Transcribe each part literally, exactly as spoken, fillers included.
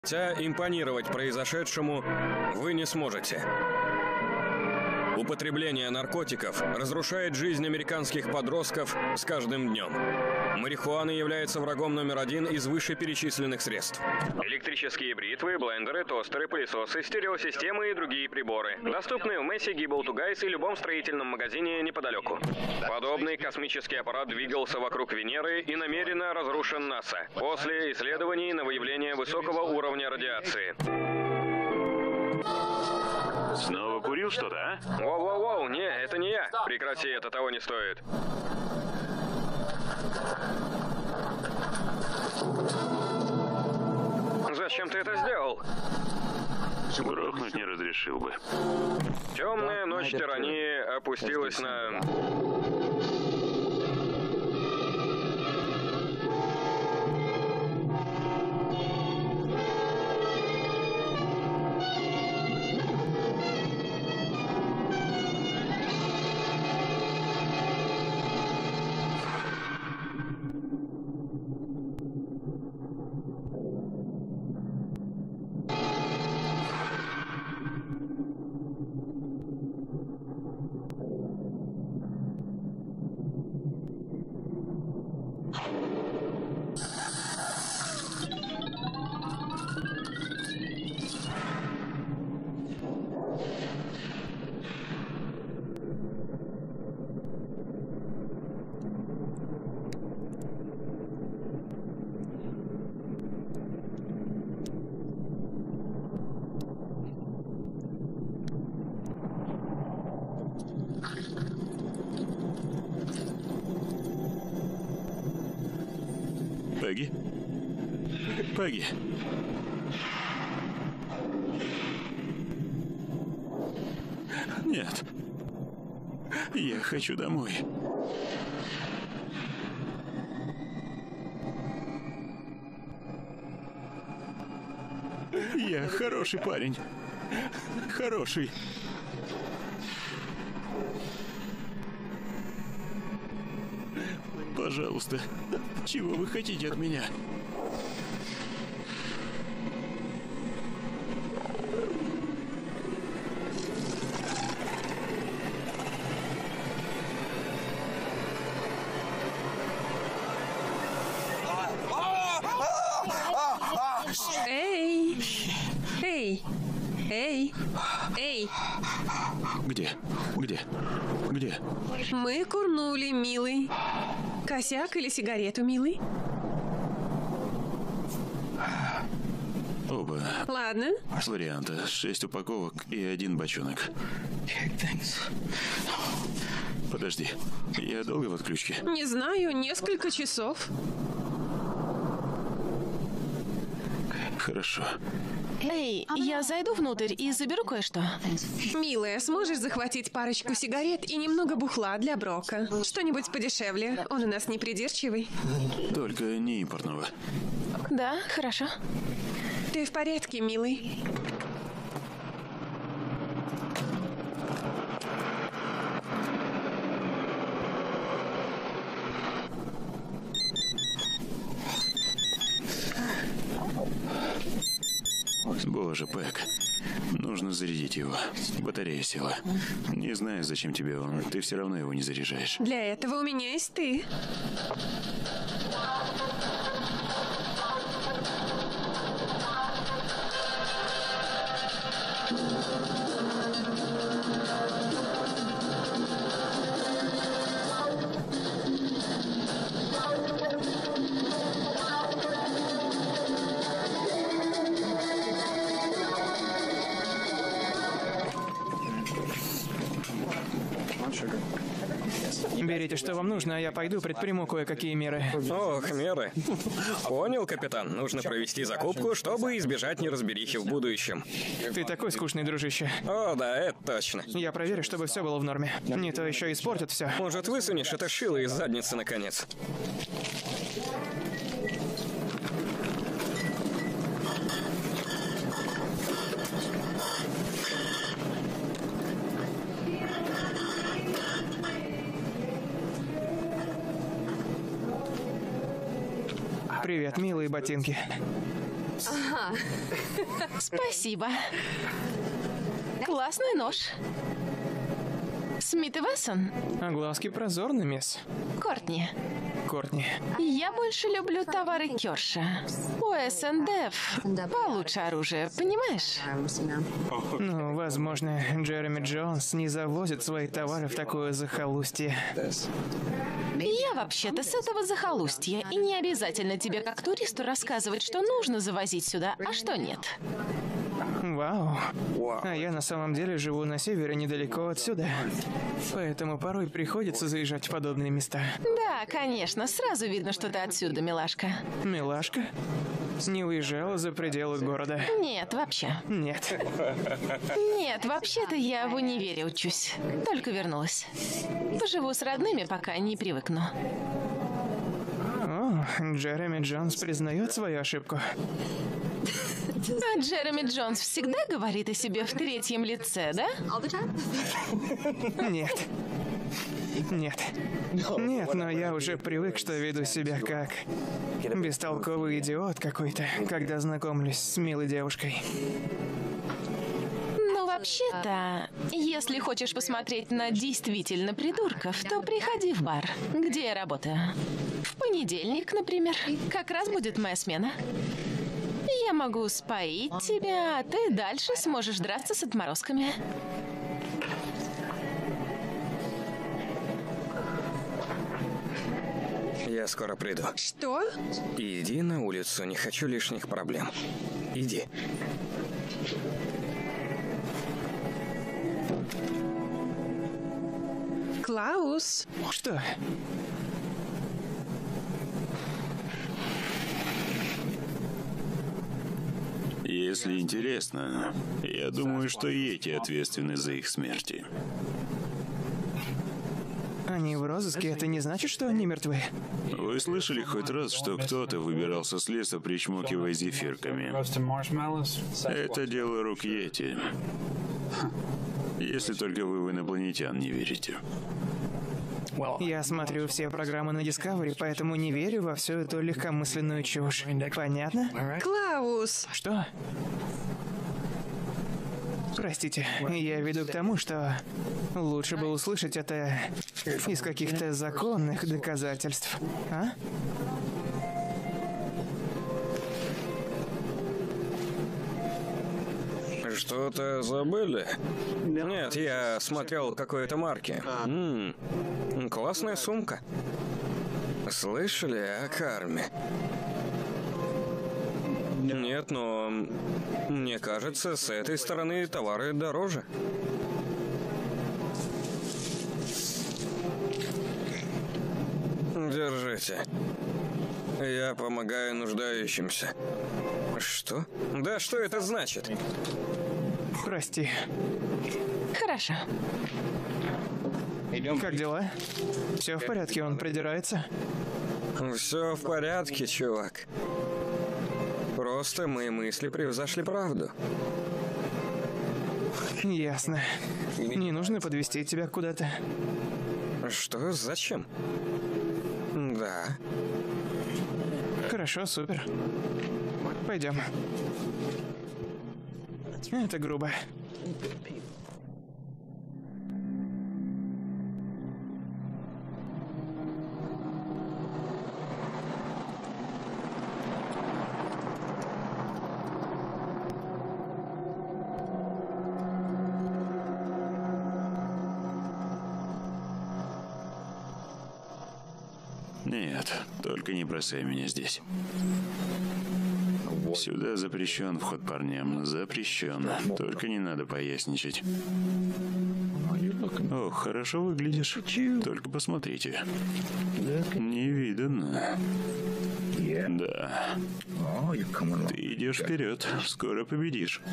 Хотя импонировать произошедшему вы не сможете. Употребление наркотиков разрушает жизнь американских подростков с каждым днем. Марихуана является врагом номер один из вышеперечисленных средств. Электрические бритвы, блендеры, тостеры, пылесосы, стереосистемы и другие приборы. Доступны в Месси, Гибл ту Гайс и любом строительном магазине неподалеку. Подобный космический аппарат двигался вокруг Венеры и намеренно разрушен НАСА после исследований на выявление высокого уровня радиации. Снова курил что-то, а? Воу-воу-воу, не, это не я. Прекрати, это того не стоит. Зачем ты это сделал? Грохнуть не разрешил бы. Темная ночь тирании опустилась на... Пегги? Пегги? Нет. Я хочу домой. Я хороший парень. Хороший. Пожалуйста, чего вы хотите от меня? Эй! Эй! Эй! Эй! Где? Где? Где? Мы курнули, милый. Косяк или сигарету, милый? Оба. Ладно. Варианта. Шесть упаковок и один бочонок. Подожди. Я долго в отключке? Не знаю, несколько часов. Хорошо. Эй, я зайду внутрь и заберу кое-что. Милая, сможешь захватить парочку сигарет и немного бухла для Брока? Что-нибудь подешевле. Он у нас не придирчивый. Только не импортного. Да, хорошо. Ты в порядке, милый? Боже, Пэк. Нужно зарядить его. Батарея села. Не знаю, зачем тебе он. Ты все равно его не заряжаешь. Для этого у меня есть ты. Берите, что вам нужно, а я пойду предприму кое-какие меры. Ох, меры. Понял, капитан. Нужно провести закупку, чтобы избежать неразберихи в будущем. Ты такой скучный, дружище. О, да, это точно. Я проверю, чтобы все было в норме. Не то еще испортят все. Может, высунешь это шило из задницы, наконец? Привет, милые ботинки. Спасибо. Классный нож. Смит и Вессон? А глазки прозорны, мисс. Кортни. Кортни. Я больше люблю товары Кёрша. У эс эн дэ эф получше оружие, понимаешь? Ну, возможно, Джереми Джонс не завозит свои товары в такое захолустье. Я вообще-то с этого захолустья, и не обязательно тебе как туристу рассказывать, что нужно завозить сюда, а что нет. Вау. А я на самом деле живу на севере, недалеко отсюда. Поэтому порой приходится заезжать в подобные места. Да, конечно, сразу видно, что ты отсюда, милашка. Милашка? Не уезжала за пределы города? Нет, вообще. Нет. Нет, вообще-то я в универе учусь. Только вернулась. Поживу с родными, пока не привыкну. О, Джереми Джонс признает свою ошибку. А Джереми Джонс всегда говорит о себе в третьем лице, да? Нет. Нет. Нет, но я уже привык, что веду себя как бестолковый идиот какой-то, когда знакомлюсь с милой девушкой. Ну, вообще-то, если хочешь посмотреть на действительно придурков, то приходи в бар, где я работаю. В понедельник, например. Как раз будет моя смена. Я могу споить тебя, а ты дальше сможешь драться с отморозками. Я скоро приду. Что? Иди на улицу, не хочу лишних проблем. Иди. Клаус? Что? Если интересно, я думаю, что Йети ответственны за их смерти. Они в розыске, это не значит, что они мертвы? Вы слышали хоть раз, что кто-то выбирался с леса, причмокивая зефирками? Это дело рук Йети. Если только вы в инопланетян не верите. Я смотрю все программы на Discovery, поэтому не верю во всю эту легкомысленную чушь. Понятно? Клаус! Что? Простите, я веду к тому, что лучше бы услышать это из каких-то законных доказательств. А? Что-то забыли? Нет, я смотрел какой-то марки. М-м, классная сумка. Слышали о карме? Нет, но мне кажется, с этой стороны товары дороже. Держите. Я помогаю нуждающимся. Что? Да что это значит? Прости. Хорошо. Как дела? Все в порядке, он придирается? Все в порядке, чувак. Просто мои мысли превзошли правду. Ясно. Не нужно подвести тебя куда-то. Что? Зачем? Да. Хорошо, супер. Пойдем. Это грубо. Нет, только не бросай меня здесь. Сюда запрещен вход парням. Запрещен. Только не надо поясничать. Ох, хорошо выглядишь. Только посмотрите. Невиданно. Да. Ты идешь вперед. Скоро победишь.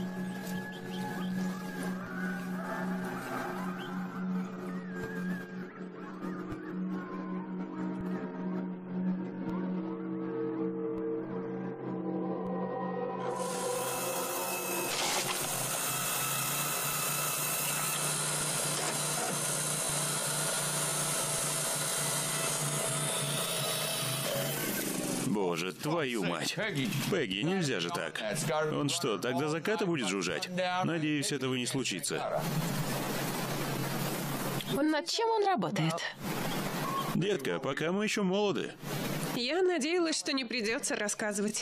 боже, твою мать. Пегги, нельзя же так. Он что, тогда заката будет жужжать? Надеюсь, этого не случится. Над чем он работает? Детка, пока мы еще молоды. Я надеялась, что не придется рассказывать.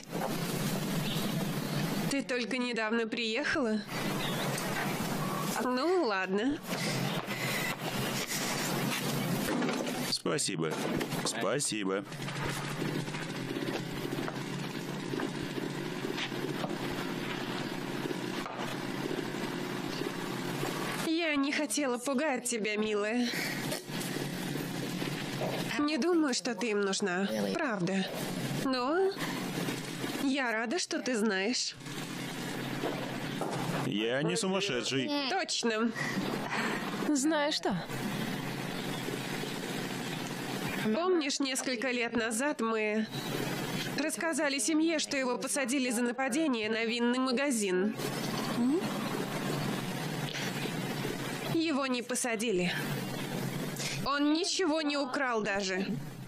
Ты только недавно приехала? Ну, ладно. Спасибо. Спасибо. Я не хотела пугать тебя, милая. Не думаю, что ты им нужна, правда. Но я рада, что ты знаешь. Я не сумасшедший. Точно. Знаю что. Помнишь, несколько лет назад мы рассказали семье, что его посадили за нападение на винный магазин? Его не посадили. Он ничего не украл даже.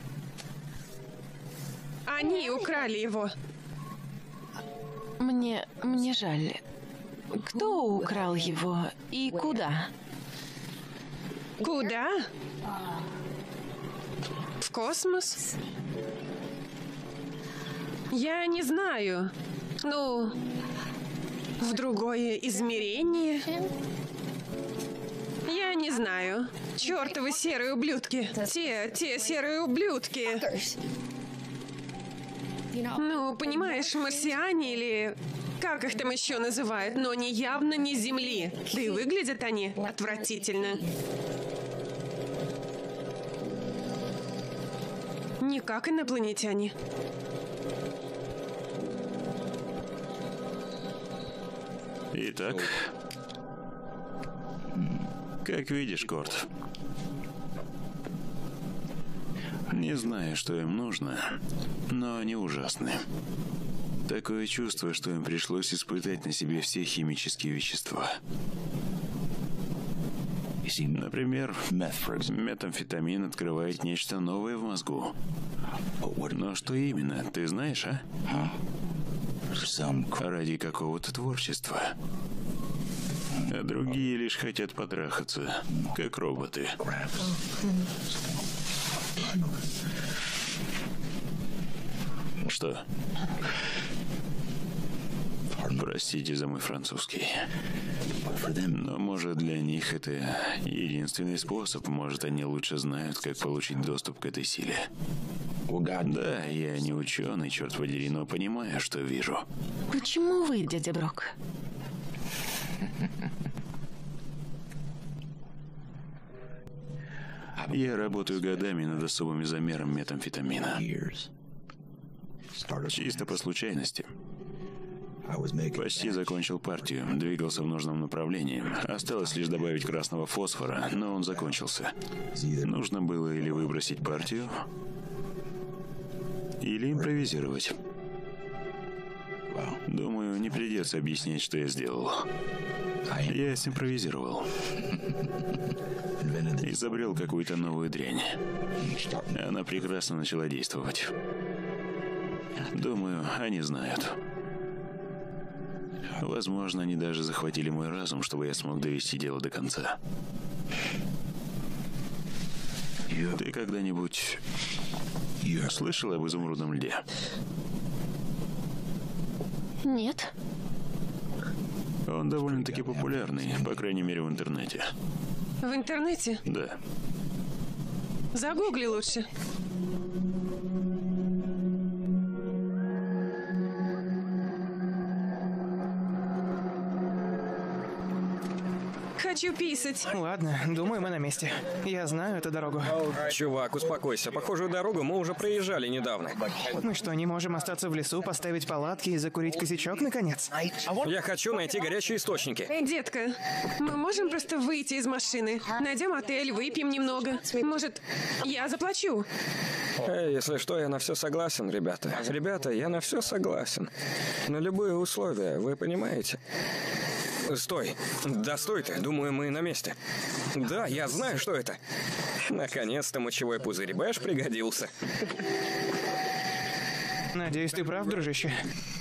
Они украли его. Мне... мне жаль. Кто украл его и куда? Куда? В космос? Я не знаю. Ну, в другое измерение? Я не знаю. Чёртовы серые ублюдки. Те, те серые ублюдки. Ну, понимаешь, марсиане или... Как их там еще называют, но они явно не с Земли. Да и выглядят они отвратительно. Не как инопланетяне. Итак, как видишь, Корт, не знаю, что им нужно, но они ужасны. Такое чувство, что им пришлось испытать на себе все химические вещества. Например, метамфетамин открывает нечто новое в мозгу. Но что именно, ты знаешь, а? Ради какого-то творчества. А другие лишь хотят потрахаться, как роботы. Что? Простите за мой французский. Но, может, для них это единственный способ. Может, они лучше знают, как получить доступ к этой силе. Да, я не ученый, черт подери, но понимаю, что вижу. Почему вы, дядя Брок? Я работаю годами над особым изомером метамфетамина. Чисто по случайности. Почти закончил партию, двигался в нужном направлении. Осталось лишь добавить красного фосфора, но он закончился. Нужно было или выбросить партию, или импровизировать. Думаю, не придется объяснять, что я сделал. Я симпровизировал. Изобрел какую-то новую дрянь. Она прекрасно начала действовать. Думаю, они знают. Возможно, они даже захватили мой разум, чтобы я смог довести дело до конца. Ты когда-нибудь слышал об изумрудном льде? Нет. Он довольно-таки популярный, по крайней мере, в интернете. В интернете? Да. Загугли лучше. Хочу писать. Ладно, думаю, мы на месте. Я знаю эту дорогу. Чувак, успокойся. Похожую дорогу мы уже проезжали недавно. Мы что, не можем остаться в лесу, поставить палатки и закурить косячок, наконец? Я хочу найти горячие источники. Детка, мы можем просто выйти из машины, найдем отель, выпьем немного. Может, я заплачу? Эй, если что, я на все согласен, ребята. Ребята, я на все согласен. На любые условия, вы понимаете? Стой. Да стой ты. Думаю, мы на месте. Да, я знаю, что это. Наконец-то мочевой пузырь Бэш пригодился. Надеюсь, ты прав, дружище.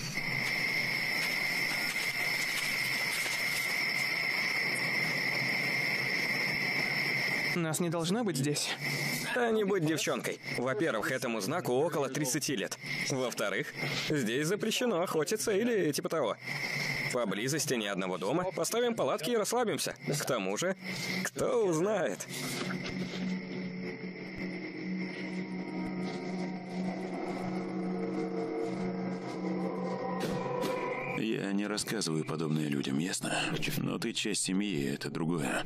Нас не должно быть здесь. Да не будь девчонкой. Во-первых, этому знаку около тридцати лет. Во-вторых, здесь запрещено охотиться или типа того. Поблизости ни одного дома. Поставим палатки и расслабимся. К тому же, кто узнает? Я не рассказываю подобное людям, ясно? Но ты часть семьи, это другое.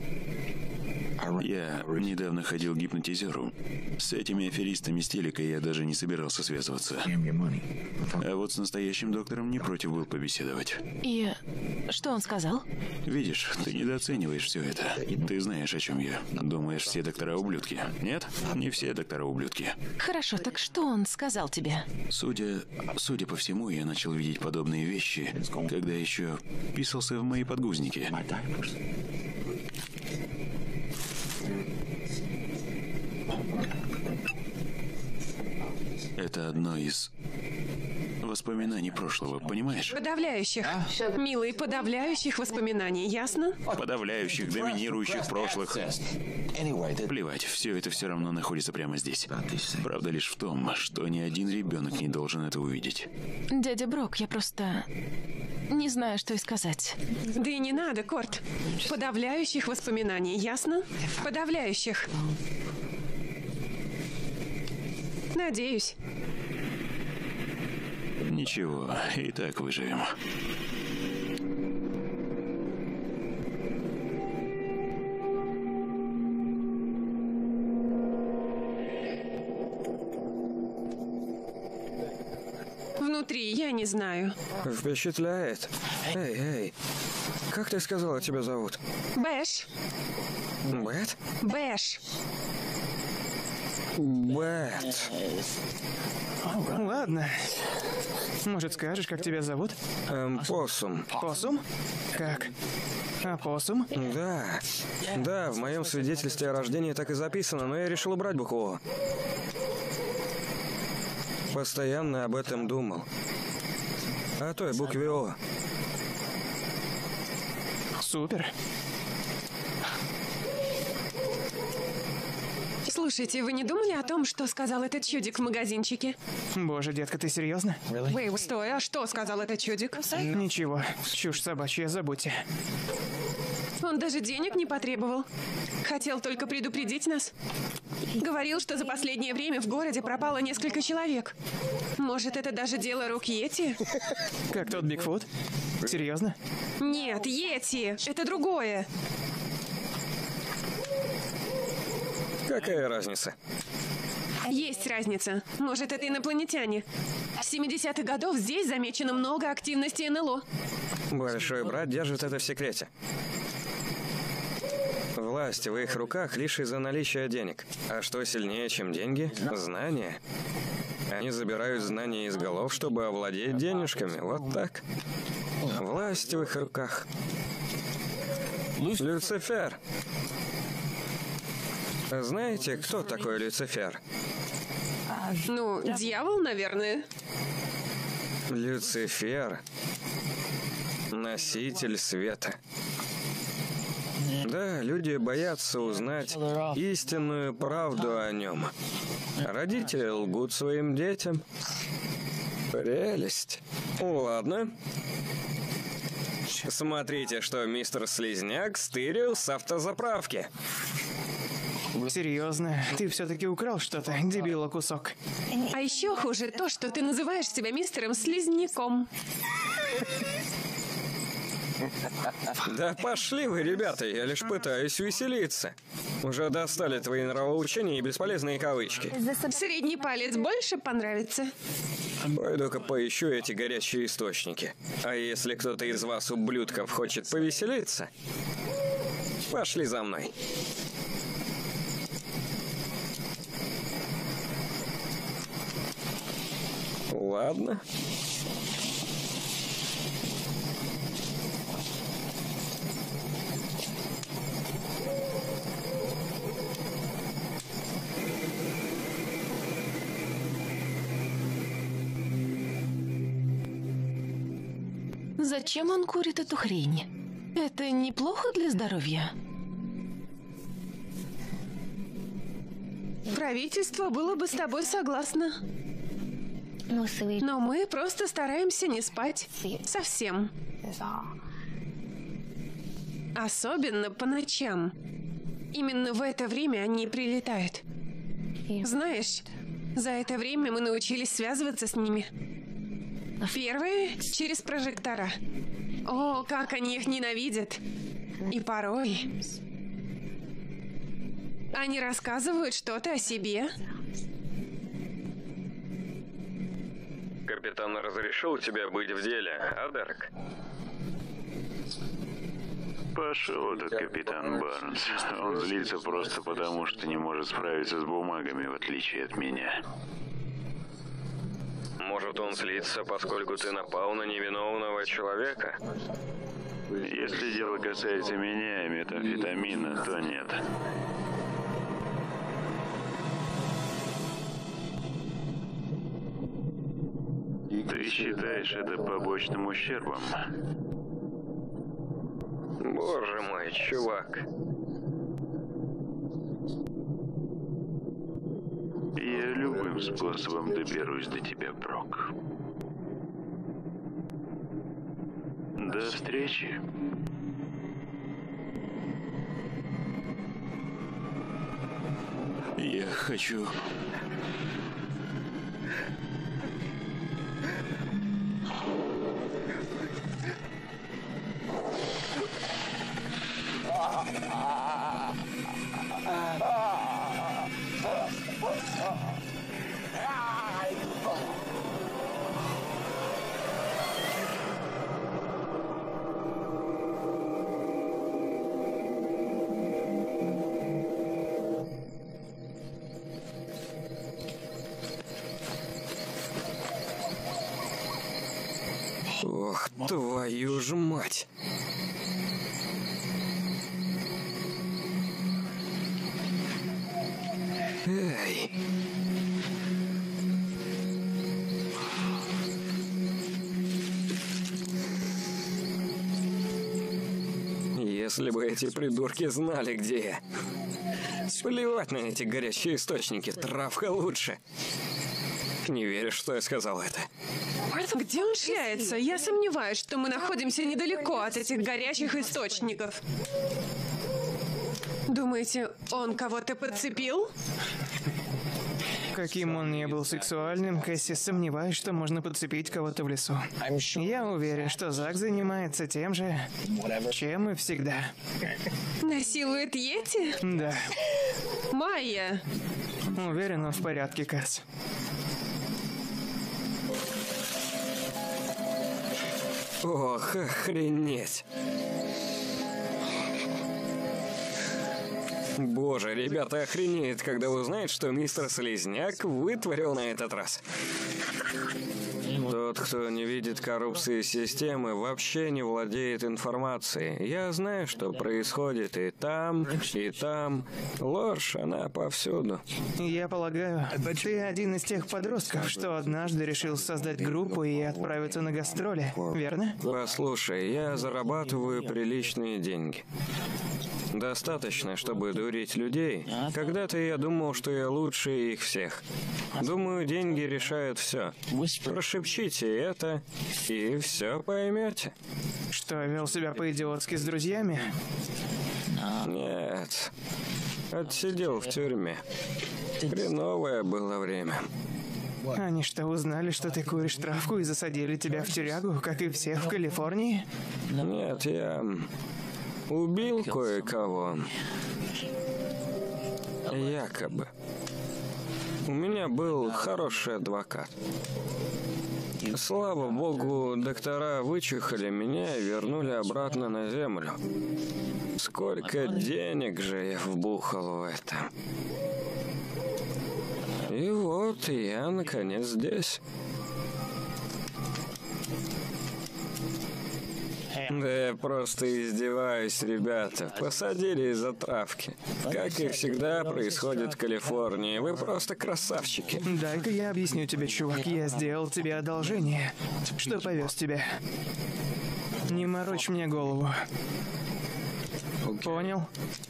Я недавно ходил к гипнотизеру. С этими аферистами с телека я даже не собирался связываться. А вот с настоящим доктором не против был побеседовать. И что он сказал? Видишь, ты недооцениваешь все это. Ты знаешь, о чем я. Думаешь, все доктора ублюдки? Нет? Не все доктора ублюдки. Хорошо, так что он сказал тебе? Судя, судя по всему, я начал видеть подобные вещи, когда еще писался в мои подгузники. Это одно из воспоминаний прошлого, понимаешь? Подавляющих. Милый, подавляющих воспоминаний, ясно? Подавляющих, доминирующих прошлых. Плевать, все это все равно находится прямо здесь. Правда лишь в том, что ни один ребенок не должен это увидеть. Дядя Брок, я просто не знаю, что и сказать. Да и не надо, Корт. Подавляющих воспоминаний, ясно? Подавляющих. Надеюсь. Ничего, и так выживем. Внутри, я не знаю. Впечатляет. Эй, эй. Как ты сказала, тебя зовут? Бэш. Бэт? Бэш. Бэт. Ладно. Может, скажешь, как тебя зовут? Эм, Посум. Посум? Как? А посум? Да. Да, в моем свидетельстве о рождении так и записано, но я решил убрать букву О. Постоянно об этом думал. О той букве О. Супер. Слушайте, вы не думали о том, что сказал этот чудик в магазинчике? Боже, детка, ты серьезно? Вэй, стой, а что сказал этот чудик? Ничего, чушь собачья, забудьте. Он даже денег не потребовал. Хотел только предупредить нас. Говорил, что за последнее время в городе пропало несколько человек. Может, это даже дело рук Йети? Как тот Бигфут? Серьезно? Нет, Йети, это другое. Какая разница? Есть разница. Может, это инопланетяне. С семидесятых годов здесь замечено много активности эн эл о. Большой брат держит это в секрете. Власть в их руках лишь из-за наличия денег. А что сильнее, чем деньги? Знания. Они забирают знания из голов, чтобы овладеть денежками. Вот так. Власть в их руках. Люцифер. Знаете, кто такой Люцифер? Ну, дьявол, наверное. Люцифер. Носитель света. Да, люди боятся узнать истинную правду о нем. Родители лгут своим детям. Прелесть. Ладно. Смотрите, что мистер Слизняк стырил с автозаправки. Серьезно? Ты все-таки украл что-то, дебила кусок. А еще хуже то, что ты называешь себя мистером Слизняком. Да пошли вы, ребята, я лишь пытаюсь веселиться. Уже достали твои нравоучения и бесполезные кавычки. Средний палец больше понравится? Пойду-ка поищу эти горячие источники. А если кто-то из вас, ублюдков, хочет повеселиться, пошли за мной. Ладно. Зачем он курит эту хрень? Это неплохо для здоровья? Правительство было бы с тобой согласно. Но мы просто стараемся не спать. Совсем. Особенно по ночам. Именно в это время они прилетают. Знаешь, за это время мы научились связываться с ними. Первое — через прожектора. О, как они их ненавидят. И порой они рассказывают что-то о себе. Капитан разрешил тебе быть в деле, а, Дерек? Пошел этот капитан Барнс. Он злится просто потому, что не может справиться с бумагами, в отличие от меня. Может, он злится, поскольку ты напал на невиновного человека? Если дело касается меня и метамфетамина, то нет. Ты считаешь это побочным ущербом? Боже мой, чувак. Я любым способом доберусь до тебя, Брок. До встречи. Я хочу... Ох, твою ж мать. Эй. Если бы эти придурки знали, где я. Плевать на эти горящие источники, травка лучше. Не веришь, что я сказал это? Где он шляется? Я сомневаюсь, что мы находимся недалеко от этих горячих источников. Думаете, он кого-то подцепил? Каким он ни был сексуальным, Кэсси, сомневаюсь, что можно подцепить кого-то в лесу. Я уверен, что Зак занимается тем же, чем и всегда. Насилует Йети? Да. Майя! Уверен, он в порядке, Кэс. Ох, охренеть. Боже, ребята охренеют, когда узнают, что мистер Слизняк вытворил на этот раз. Тот, кто не видит коррупции системы, вообще не владеет информацией. Я знаю, что происходит и там, и там. Ложь, она повсюду. Я полагаю, ты один из тех подростков, что однажды решил создать группу и отправиться на гастроли, верно? Послушай, я зарабатываю приличные деньги. Достаточно, чтобы дурить людей. Когда-то я думал, что я лучше их всех. Думаю, деньги решают все. Прошепчите это, и все поймете. Что, вел себя по-идиотски с друзьями? Нет. Отсидел в тюрьме. Хреновое было время. Они что, узнали, что ты куришь травку и засадили тебя в тюрягу, как и всех в Калифорнии? Нет, я... убил кое-кого. Якобы. У меня был хороший адвокат. Слава богу, доктора вычухали меня и вернули обратно на землю. Сколько денег же я вбухал в это. И вот я, наконец, здесь. Да я просто издеваюсь, ребята. Посадили из-за травки. Как и всегда происходит в Калифорнии. Вы просто красавчики. Дай-ка я объясню тебе, чувак. Я сделал тебе одолжение, что повез тебя. Не морочь мне голову. Понял?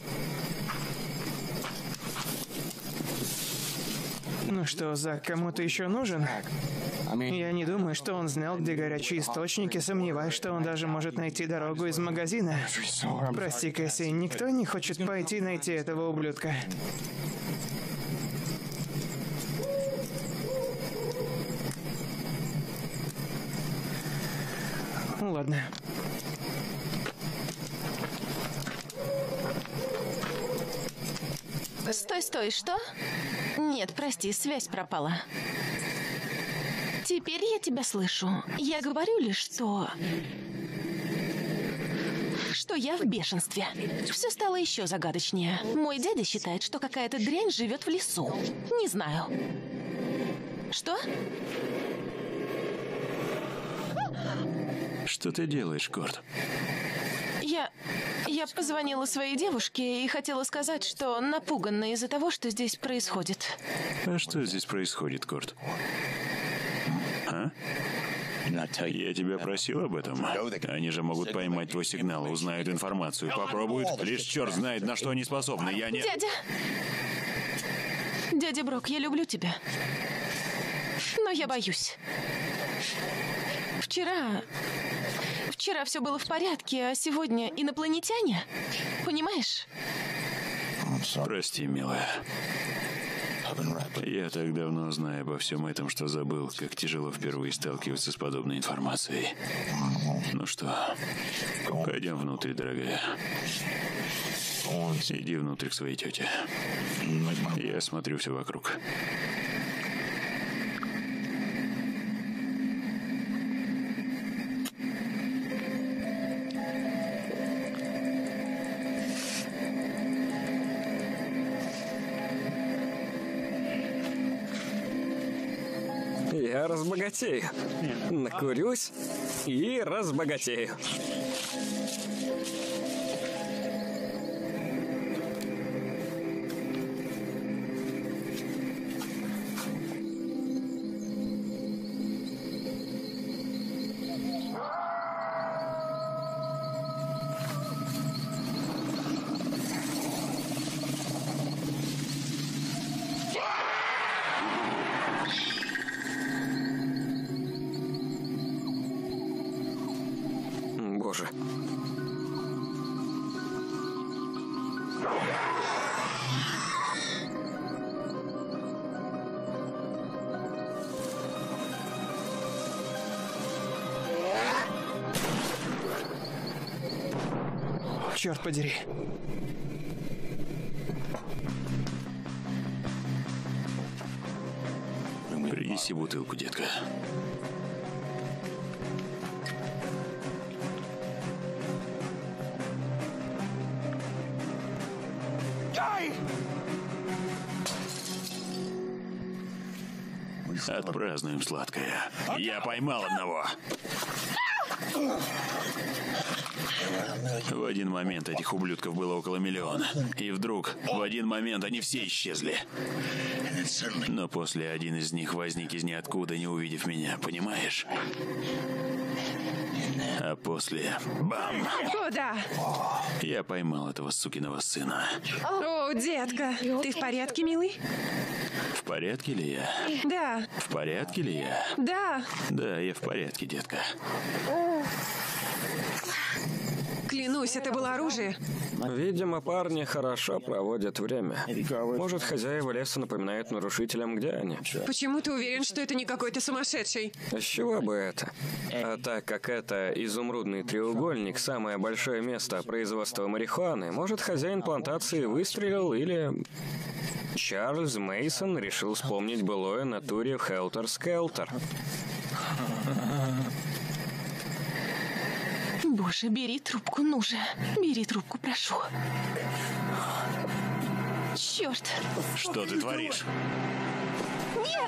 Ну что, Зак, кому-то еще нужен? Я не думаю, что он знал, где горячие источники, сомневаюсь, что он даже может найти дорогу из магазина. Прости, Кэсси, никто не хочет пойти найти этого ублюдка. Ладно. Стой, стой, что? Нет, прости, связь пропала. Теперь я тебя слышу. Я говорю лишь, что... Что я в бешенстве. Все стало еще загадочнее. Мой дядя считает, что какая-то дрянь живет в лесу. Не знаю. Что? Что ты делаешь, Корт? Я... Я позвонила своей девушке и хотела сказать, что напугана из-за того, что здесь происходит. А что здесь происходит, Корт? А? Я тебя просил об этом. Они же могут поймать твой сигнал, узнают информацию, попробуют. Лишь черт знает, на что они способны. Я не... Дядя! Дядя Брок, я люблю тебя. Но я боюсь. Вчера... Вчера все было в порядке, а сегодня инопланетяне? Понимаешь? Прости, милая. Я так давно знаю обо всем этом, что забыл, как тяжело впервые сталкиваться с подобной информацией. Ну что, пойдем внутрь, дорогая. Иди внутрь к своей тете. Я смотрю все вокруг. Я разбогатею. Накурюсь и разбогатею. Боже. Черт подери. Принеси бутылку, детка. Отпразднуем сладкое. Я поймал одного. В один момент этих ублюдков было около миллиона. И вдруг, в один момент, они все исчезли. Но после один из них возник из ниоткуда, не увидев меня, понимаешь? А после... Бам! О, да. Я поймал этого сукиного сына. О, детка, ты в порядке, милый? В порядке ли я? Да. В порядке ли я? Да. Да, я в порядке, детка. Клянусь, это было оружие. Видимо, парни хорошо проводят время. Может, хозяева леса напоминают нарушителям, где они. Почему ты уверен, что это не какой-то сумасшедший? С чего бы это? А так как это изумрудный треугольник, самое большое место производства марихуаны, может, хозяин плантации выстрелил или... Чарльз Мейсон решил вспомнить былое на туре в Хелтер-Скелтер. Боже, бери трубку, ну же. Бери трубку, прошу. Черт. Что ты творишь? Нет!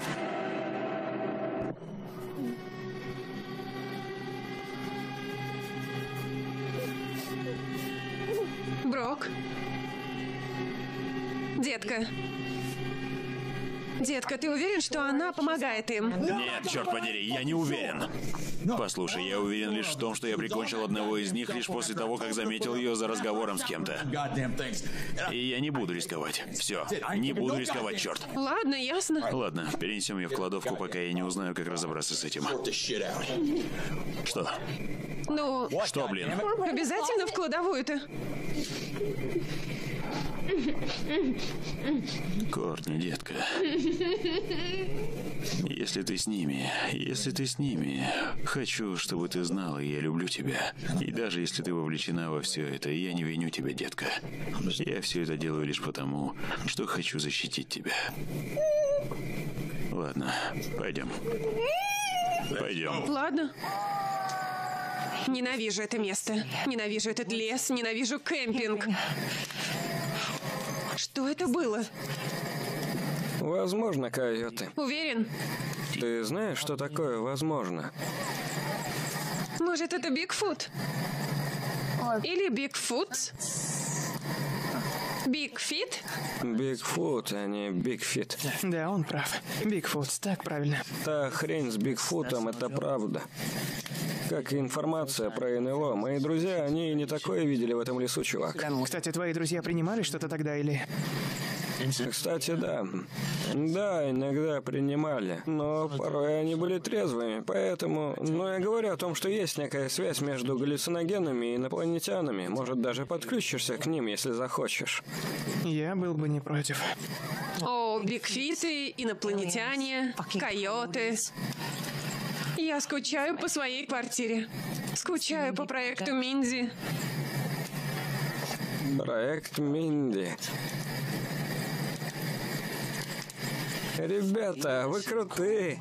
Брок. Детка. Детка, ты уверен, что она помогает им? Нет, черт подери, я не уверен. Послушай, я уверен лишь в том, что я прикончил одного из них лишь после того, как заметил ее за разговором с кем-то. И я не буду рисковать. Все, не буду рисковать, черт. Ладно, ясно. Ладно, перенесем ее в кладовку, пока я не узнаю, как разобраться с этим. Что? Ну, Что, блин? обязательно в кладовую-то? Кортни, детка. Если ты с ними, если ты с ними, хочу, чтобы ты знала, я люблю тебя. И даже если ты вовлечена во все это, я не виню тебя, детка. Я все это делаю лишь потому, что хочу защитить тебя. Ладно, пойдем. Пойдем. Ладно. Ненавижу это место. Ненавижу этот лес. Ненавижу кемпинг. Что это было? Возможно, койоты. Уверен? Ты знаешь, что такое возможно? Может, это Бигфут? Или Бигфутс? Бигфит? Бигфут, а не Бигфит. Да, он прав. Бигфут, так правильно. Та хрень с Бигфутом — это правда. Как и информация про эн эл о. Мои друзья, они не такое видели в этом лесу, чувак. Кстати, твои друзья принимали что-то тогда или... Кстати, да. Да, иногда принимали. Но порой они были трезвыми. Поэтому... Но я говорю о том, что есть некая связь между галлюциногенами и инопланетянами. Может, даже подключишься к ним, если захочешь. Я был бы не против. О, бигфиты, инопланетяне, койоты. Я скучаю по своей квартире. Скучаю по проекту Минди. Проект Минди. Ребята, вы крутые.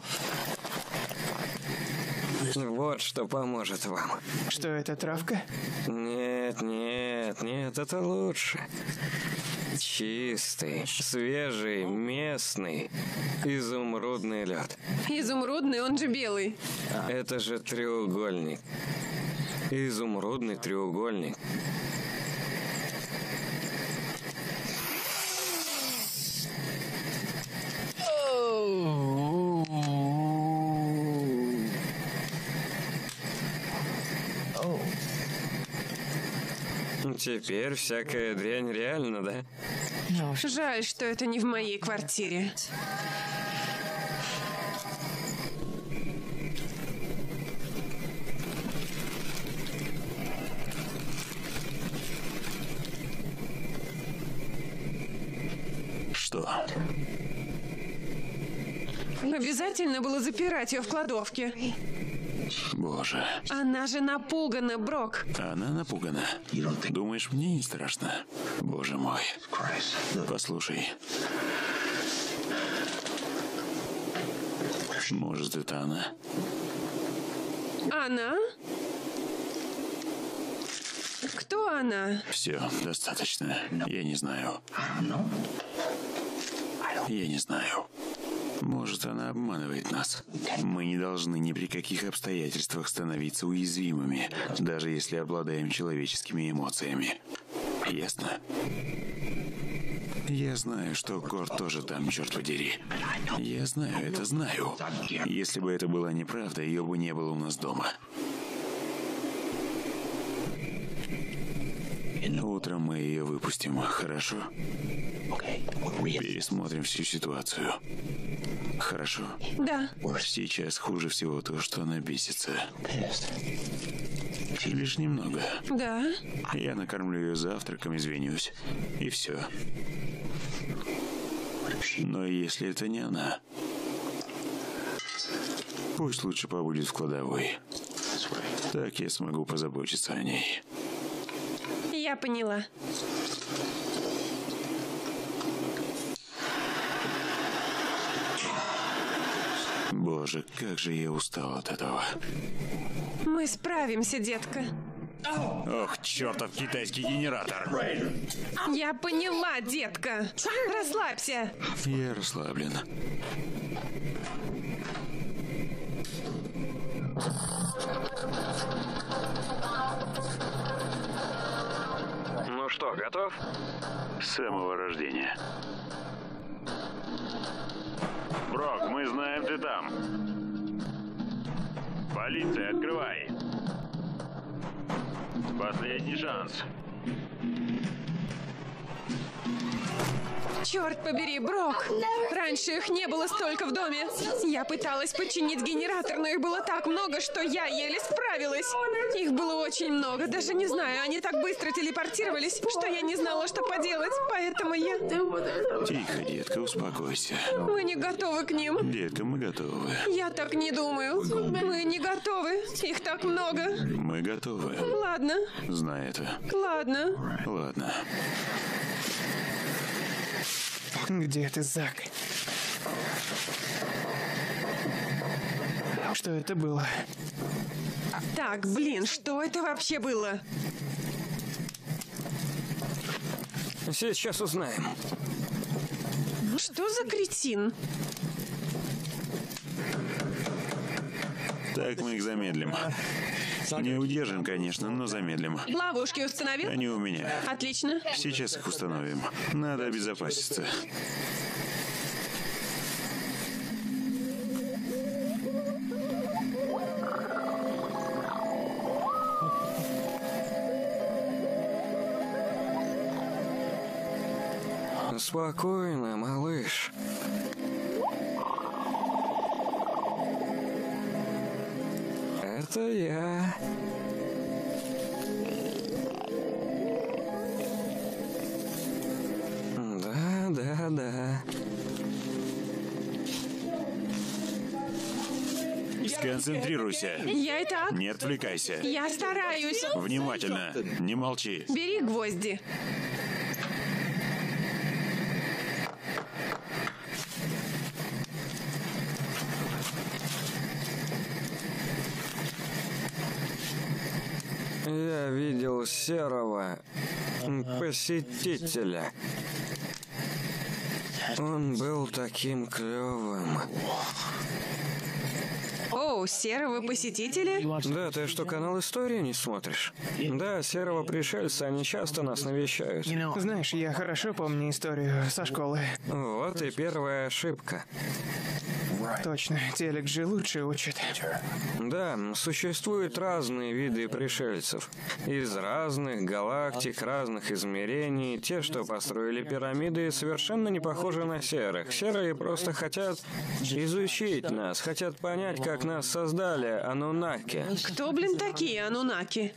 Вот что поможет вам. Что это, травка? Нет, нет, нет, это лучше. Чистый, свежий, местный, изумрудный лед. Изумрудный, он же белый. Это же треугольник. Изумрудный треугольник. Теперь всякая дрянь реально, да? Жаль, что это не в моей квартире. Что? Обязательно было запирать ее в кладовке. Боже. Она же напугана, Брок. Она напугана. Думаешь, мне не страшно? Боже мой. Послушай. Может, это она? Она? Кто она? Все, достаточно. Я не знаю. Я не знаю. Может, она обманывает нас. Мы не должны ни при каких обстоятельствах становиться уязвимыми, даже если обладаем человеческими эмоциями. Ясно? Я знаю, что Корт тоже там, черт подери. Я знаю, это знаю. Если бы это была неправда, ее бы не было у нас дома. Утром мы ее выпустим, хорошо? Пересмотрим всю ситуацию. Хорошо? Да. Сейчас хуже всего то, что она бесится. Лишь немного. Да. Я накормлю ее завтраком, извинюсь. И все. Но если это не она, пусть лучше побудет в кладовой. Так я смогу позаботиться о ней. Я поняла. Боже, как же я устал от этого. Мы справимся, детка. Ох, чертов китайский генератор. Я поняла, детка. Расслабься. Я расслаблен. Ну что, готов? С самого рождения. Брок, мы знаем, ты там. Полиция, открывай. Последний шанс. Черт побери, Брок! Раньше их не было столько в доме. Я пыталась починить генератор, но их было так много, что я еле справилась. Их было очень много, даже не знаю, они так быстро телепортировались, что я не знала, что поделать, поэтому я... Тихо, детка, успокойся. Мы не готовы к ним. Детка, мы готовы. Я так не думаю. Мы не готовы. Их так много. Мы готовы. Ладно, Знай это. ладно. Ладно. Где ты, Зак? Что это было? Так, блин, что это вообще было? Сейчас узнаем. Что за кретин? Так мы их замедлим. Не удержим, конечно, но замедлим. Ловушки установил? Они у меня. Отлично. Сейчас их установим. Надо обезопаситься. Спокойно, малыш. Это я. Да, да, да. Сконцентрируйся. Я и так. Не отвлекайся. Я стараюсь. Внимательно. Не молчи. Бери гвозди. Я видел серого посетителя. Он был таким клевым. О, серого посетителя? Да, ты что, канал Истории не смотришь? Да, серого пришельца, они часто нас навещают. Знаешь, я хорошо помню историю со школы. Вот и первая ошибка. Точно, телек же лучше учит. Да, существуют разные виды пришельцев. Из разных галактик, разных измерений. Те, что построили пирамиды, совершенно не похожи на серых. Серые просто хотят изучить нас, хотят понять, как нас создали Ануннаки. Кто, блин, такие анунаки?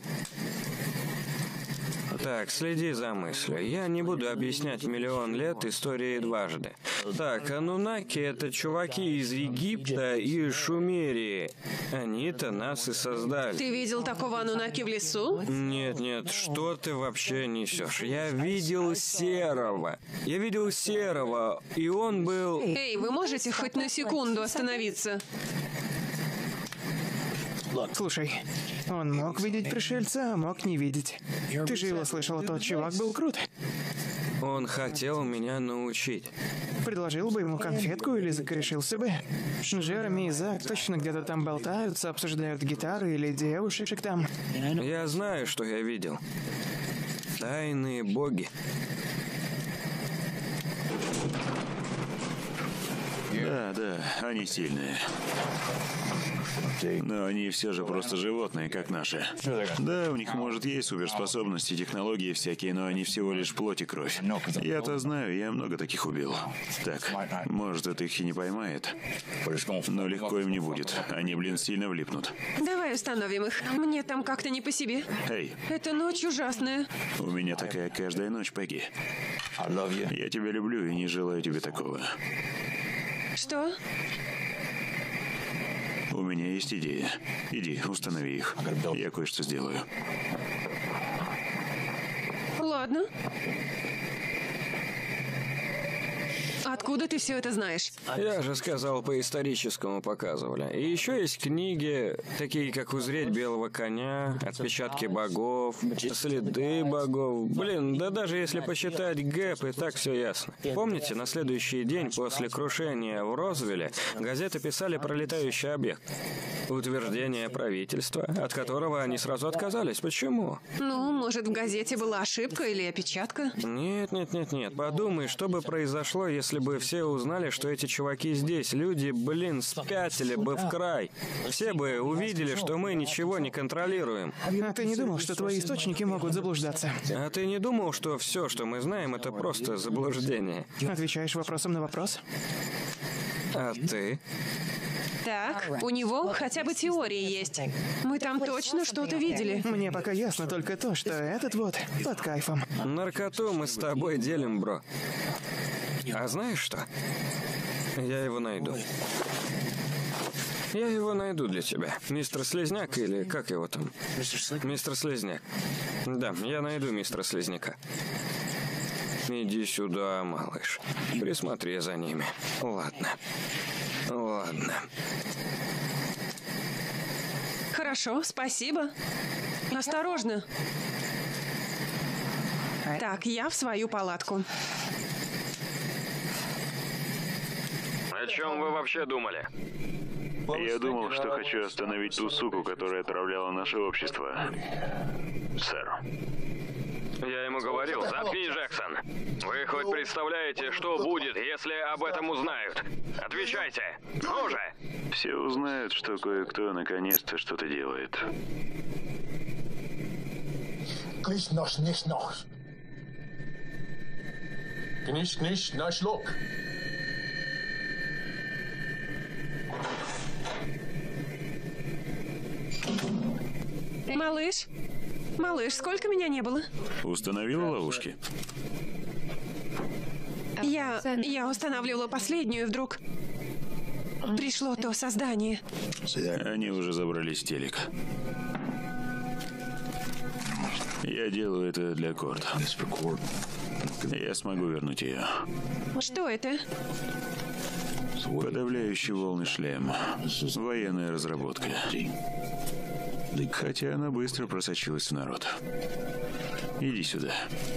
Так, следи за мыслью. Я не буду объяснять миллион лет истории дважды. Так, ануннаки — это чуваки из Египта и Шумерии. Они-то нас и создали. Ты видел такого анунаки в лесу? Нет, нет, что ты вообще несешь? Я видел серого. Я видел серого, и он был... Эй, вы можете хоть на секунду остановиться? Слушай, он мог видеть пришельца, а мог не видеть. Ты же его слышал, тот чувак был крут. Он хотел меня научить. Предложил бы ему конфетку или закорешился бы. Джереми и Зак точно где-то там болтаются, обсуждают гитары или девушек там. Я знаю, что я видел. Тайные боги. Да, да, они сильные. Но они все же просто животные, как наши. Да, у них, может, есть суперспособности, технологии всякие, но они всего лишь плоть и кровь. Я-то знаю, я много таких убил. Так, может, это их и не поймает. Но легко им не будет. Они, блин, сильно влипнут. Давай установим их. Мне там как-то не по себе. Эй, Эта ночь ужасная. у меня такая каждая ночь, Пегги. Я тебя люблю и не желаю тебе такого. Что? У меня есть идея. Иди, установи их. Я кое-что сделаю. Ладно. Откуда ты все это знаешь? Я же сказал, по историческому показывали. И еще есть книги, такие как «Узреть белого коня», «Отпечатки богов», богов, следы богов. Блин, да даже если посчитать гэп, и так все ясно. Помните, на следующий день после крушения в Розвилле газеты писали про летающий объект? Утверждение правительства, от которого они сразу отказались. Почему? Ну, может, в газете была ошибка или опечатка? Нет, нет, нет, нет. Подумай, что бы произошло, если бы все узнали, что эти чуваки здесь. Люди, блин, спятили бы в край. Все бы увидели, что мы ничего не контролируем. А ты не думал, что твои источники могут заблуждаться? А ты не думал, что все, что мы знаем, это просто заблуждение? Отвечаешь вопросом на вопрос? А ты? Так, у него хотя бы теории есть. Мы там точно что-то видели. Мне пока ясно только то, что этот вот под кайфом. Наркоту мы с тобой делим, бро. А знаешь что? Я его найду. Я его найду для тебя. Мистер Слизняк или как его там? Мистер Слизняк. Да, я найду мистера Слизняка. Иди сюда, малыш. Присмотри за ними. Ладно. Ладно. Хорошо, спасибо. Осторожно. Так, я в свою палатку. О чем вы вообще думали? Я думал, что хочу остановить ту суку, которая отравляла наше общество. Сэр. Я ему говорил, заткнись, Джексон. Вы хоть представляете, что будет, если об этом узнают? Отвечайте. Ну же! Все узнают, что кое-кто наконец-то что-то делает. Gnish, nosh, nish, nosh. Gnish, gnish, nosh, look. Малыш? Малыш, сколько меня не было? Установила ловушки? Я... я устанавливала последнюю, и вдруг... пришло то создание. Они уже забрались в телек. Я делаю это для Корт. Я смогу вернуть ее. Что это? Подавляющий волны шлем. Военная разработка. Хотя она быстро просочилась в народ. Иди сюда.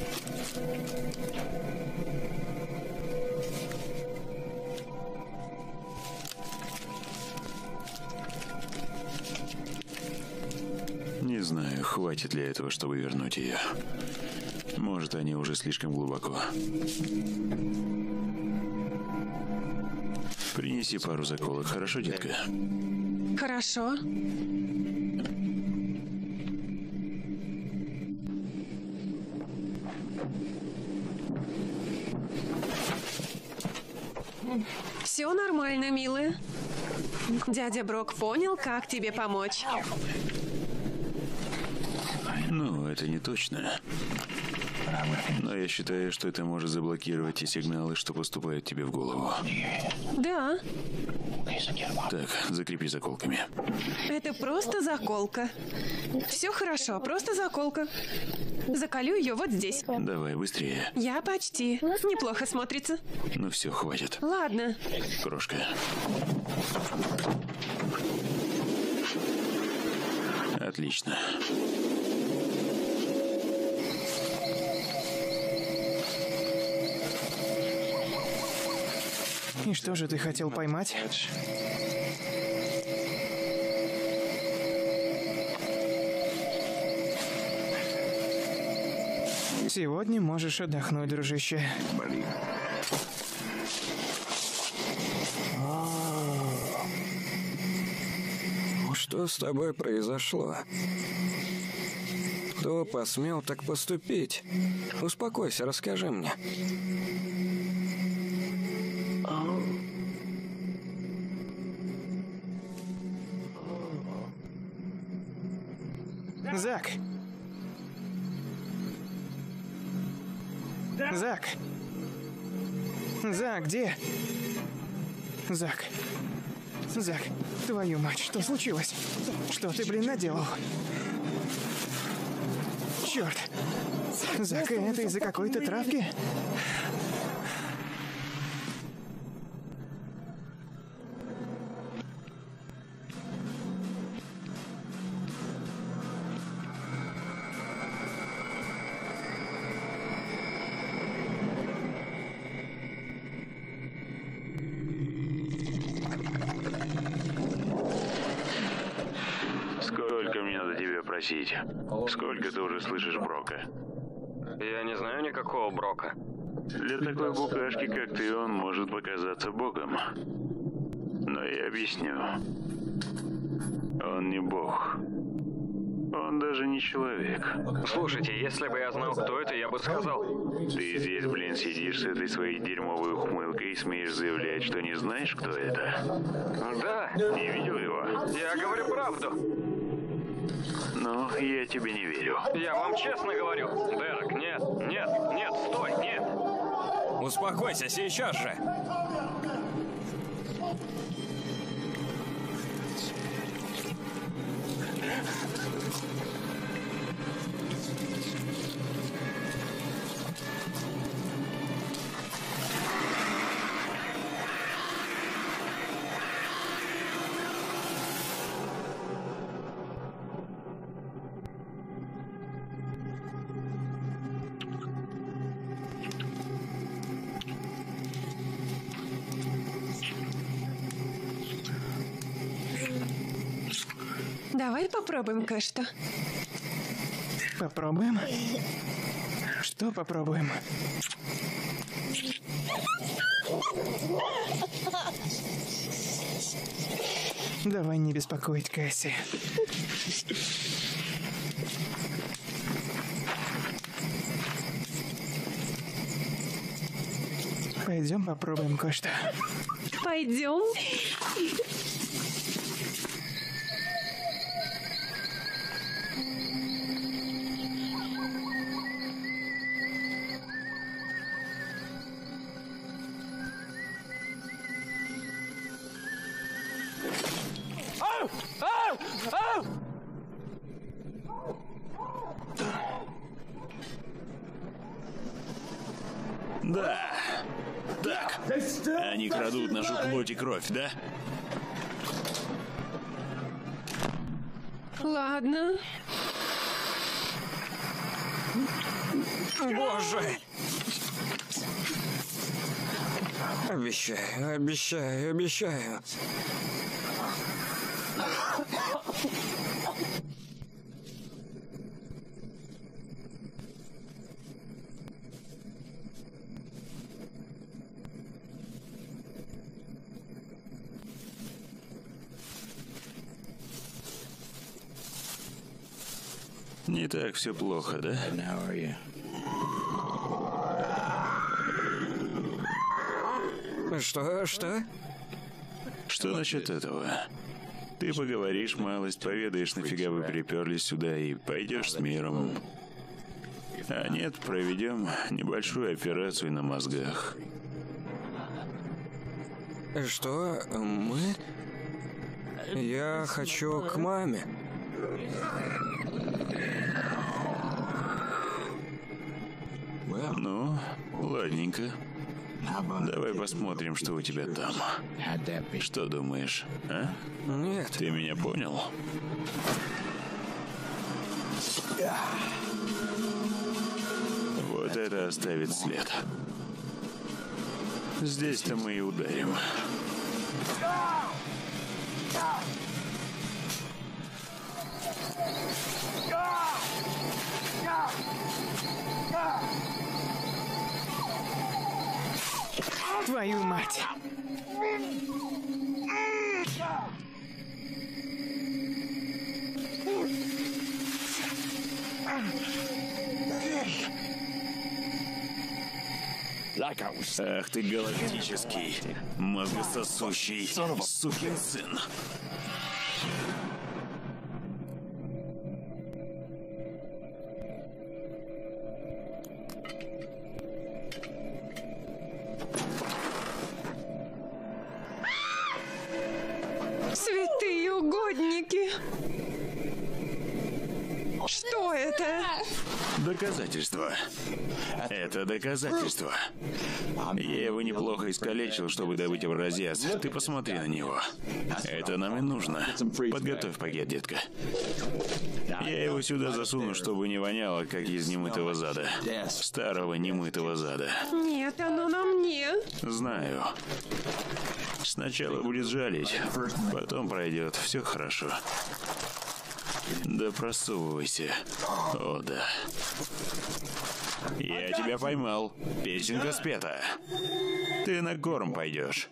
Не знаю, хватит ли этого, чтобы вернуть ее. Может, они уже слишком глубоко. Принеси пару заколок, хорошо, детка? Хорошо. Все нормально, милая. Дядя Брок понял, как тебе помочь. Ну, это не точно. Но я считаю, что это может заблокировать те сигналы, что поступают тебе в голову. Да, Так, закрепи заколками. это просто заколка. Все хорошо, просто заколка. Заколю ее вот здесь. Давай, быстрее. Я почти. Неплохо смотрится. Ну все, хватит. Ладно. Крошка. Отлично. И что же ты хотел поймать? Сегодня можешь отдохнуть, дружище. Что с тобой произошло? Кто посмел так поступить? Успокойся, расскажи мне. Зак! Зак! Зак, где? Зак. Зак, твою мать, что случилось? Что ты, блин, наделал? Черт! Зак, это из-за какой-то травки? спросить, сколько ты уже слышишь Брока? Я не знаю никакого Брока. Для такой букашки, как ты, он может показаться богом. Но я объясню. Он не бог. Он даже не человек. Слушайте, если бы я знал, кто это, я бы сказал. Ты здесь, блин, сидишь с этой своей дерьмовой ухмылкой и смеешь заявлять, что не знаешь, кто это? Да, Не видел его? я говорю правду. Ну, я тебе не верю. Я вам честно говорю. Дерек, нет, нет, нет, стой, нет. Успокойся, сейчас же. Давай попробуем кое-что. Попробуем? Что попробуем? Давай не беспокоить Кэсси. Пойдем попробуем кое-что. Пойдем. Да. Так. Они крадут нашу плоть и кровь, да? Ладно. Боже! Обещаю, обещаю, обещаю. Не так все плохо, да? Что, что? Что насчет этого? Ты поговоришь малость, поведаешь, нафига вы приперлись сюда, и пойдешь с миром. А нет, проведем небольшую операцию на мозгах. Что? Мы? Я хочу к маме. Ну, ладненько. Давай посмотрим, что у тебя там. Что думаешь, а? Нет. Ты меня понял? Вот это оставит след. Здесь-то мы и ударим. Твою мать! Ах ты галактический, мозгососущий сукин сын. Святые угодники! Что это? Доказательство. Это доказательство. Я его неплохо искалечил, чтобы добыть образец. Ты посмотри на него. Это нам и нужно. Подготовь пакет, детка. Я его сюда засуну, чтобы не воняло, как из немытого зада. Старого немытого зада. Нет, оно на мне. Знаю. Сначала будет жалить, потом пройдет. Все хорошо. Да просовывайся. О, да. Я тебя поймал. Песенка спета. Ты на корм пойдешь.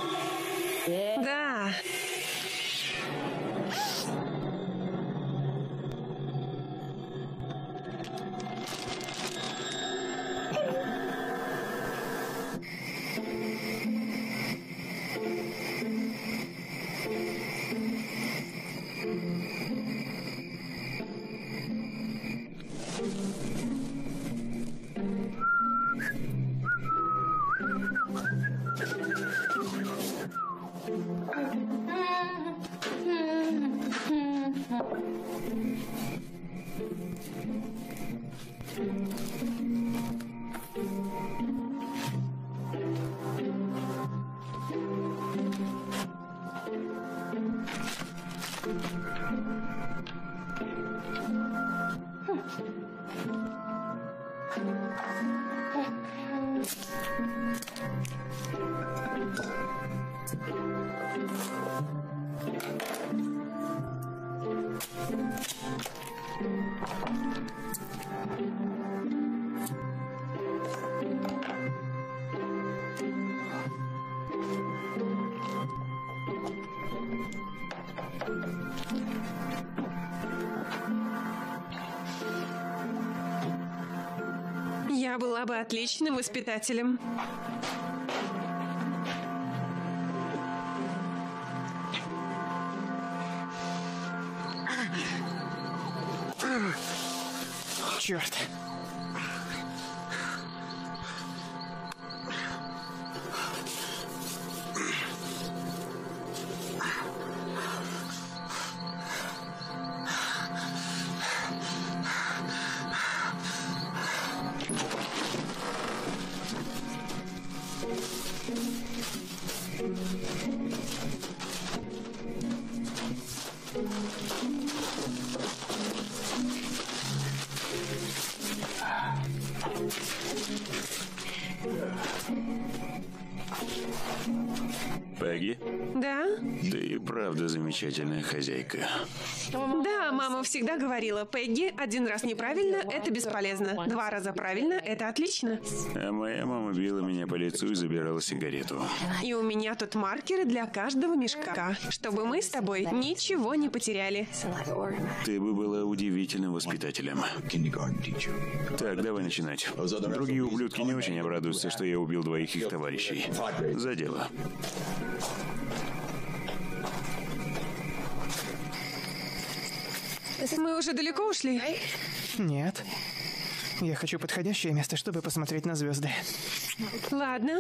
Да. Я была бы отличным воспитателем. Черт. Пегги, Да? ты и правда замечательная хозяйка. Да, мама всегда говорила, Пегги, один раз неправильно – это бесполезно. Два раза правильно – это отлично. А моя мама била меня по лицу и забирала сигарету. И у меня тут маркеры для каждого мешка, чтобы мы с тобой ничего не потеряли. Ты бы была удивительным воспитателем. Так, давай начинать. Другие ублюдки не очень обрадуются, что я убил двоих их товарищей. За дело. Мы уже далеко ушли? Нет. Я хочу подходящее место, чтобы посмотреть на звезды. Ладно.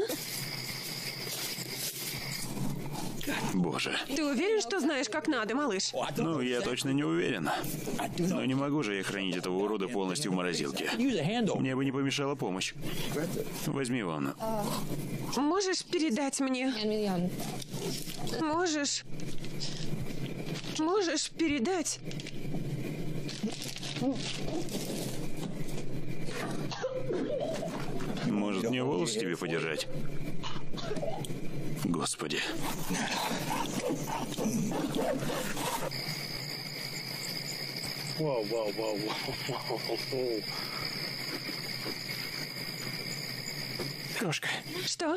Боже. Ты уверен, что знаешь, как надо, малыш? Ну, я точно не уверен. Но не могу же я хранить этого урода полностью в морозилке. Мне бы не помешала помощь. Возьми вон. Можешь передать мне? Можешь? Можешь передать? Может, мне волос тебе подержать? Господи. Крошка, Что?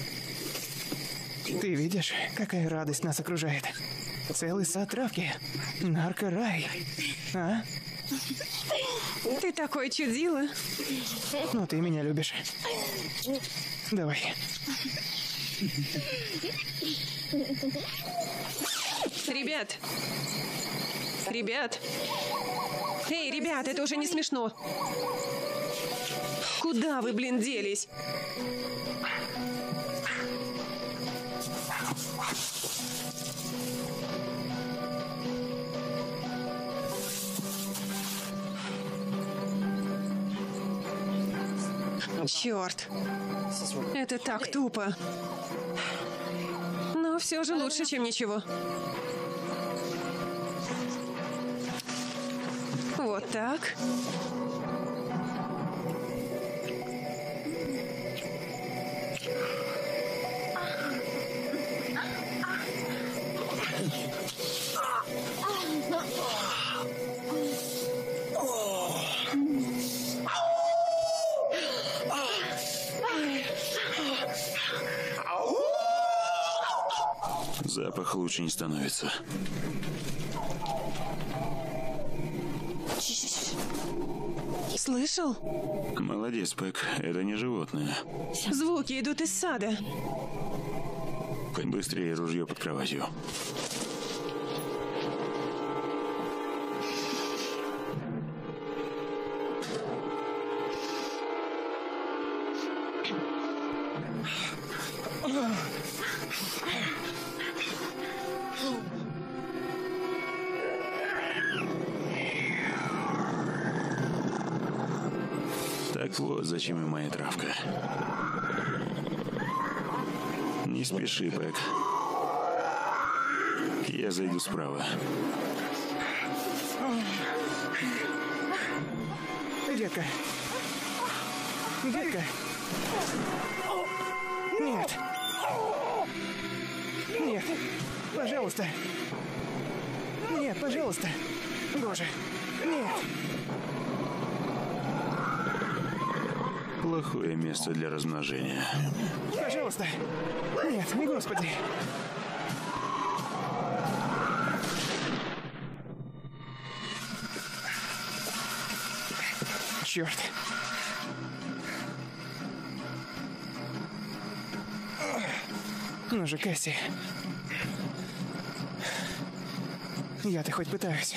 ты видишь, какая радость нас окружает? Целый сад травки. Наркорай. А? Ты такой чудила. Ну, ты меня любишь. Давай. Ребят. Ребят. Эй, ребят, это уже не смешно. Куда вы, блин, делись? Черт. Это так тупо. Но все же лучше, чем ничего. Вот так. Запах лучше не становится. Слышал? Молодец, Пэк. Это не животное. Звуки идут из сада. Быстрее, ружье под кроватью. Так вот, зачем и моя травка. Не спеши, Пэк. Я зайду справа. Детка. Детка. Нет. Нет. Пожалуйста. Нет, пожалуйста. Боже. Нет. Плохое место для размножения. Пожалуйста. Нет, не господи. Черт. Ну же, Кэсси. Я-то хоть пытаюсь.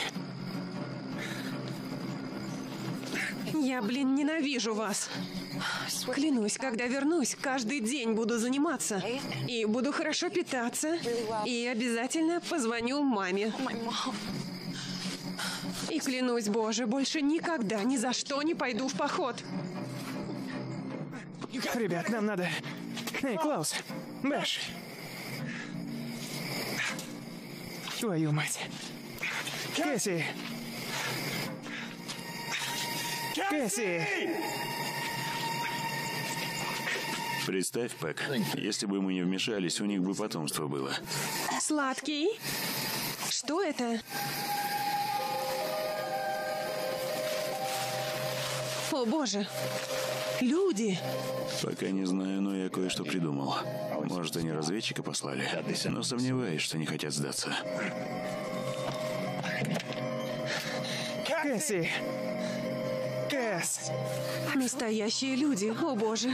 Я, блин, ненавижу вас. Клянусь, когда вернусь, каждый день буду заниматься. И буду хорошо питаться. И обязательно позвоню маме. И клянусь, Боже, больше никогда, ни за что не пойду в поход. Ребят, нам надо... Эй, Клаус, Бэш. Твою мать. Кэсси. Кэсси. Представь, Пэк, если бы мы не вмешались, у них бы потомство было. Сладкий? Что это? О, Боже. Люди. Пока не знаю, но я кое-что придумал. Может, они разведчика послали, но сомневаюсь, что не хотят сдаться. Кэсси. Кэс. Настоящие люди. О, Боже.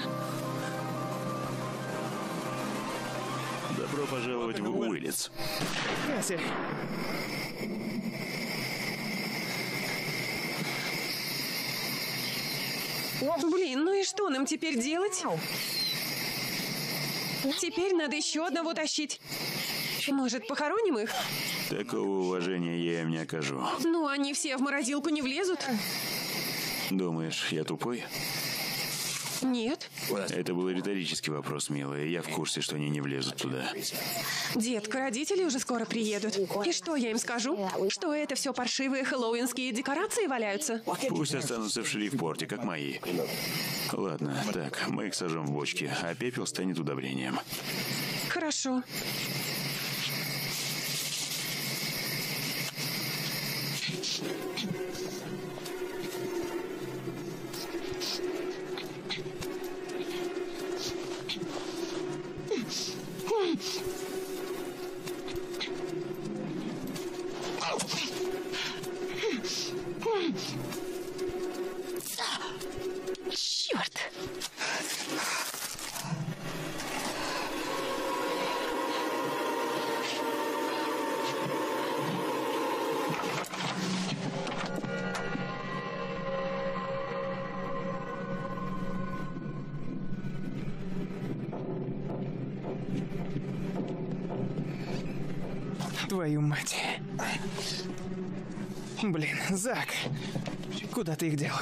Добро пожаловать в Уиллетс. Кэсси. Блин, ну и что нам теперь делать? Теперь надо еще одного тащить. Может, похороним их? Такого уважения я им не окажу. Ну, они все в морозилку не влезут. Думаешь, я тупой? Нет. Это был риторический вопрос, милая. Я в курсе, что они не влезут туда. Детка, родители уже скоро приедут. И что я им скажу? Что это все паршивые хэллоуинские декорации валяются? Пусть останутся в Шерифпорте, как мои. Ладно, так, мы их сожжем в бочке, а пепел станет удобрением. Хорошо. Черт! Твою мать. Блин, Зак. Куда ты их дел?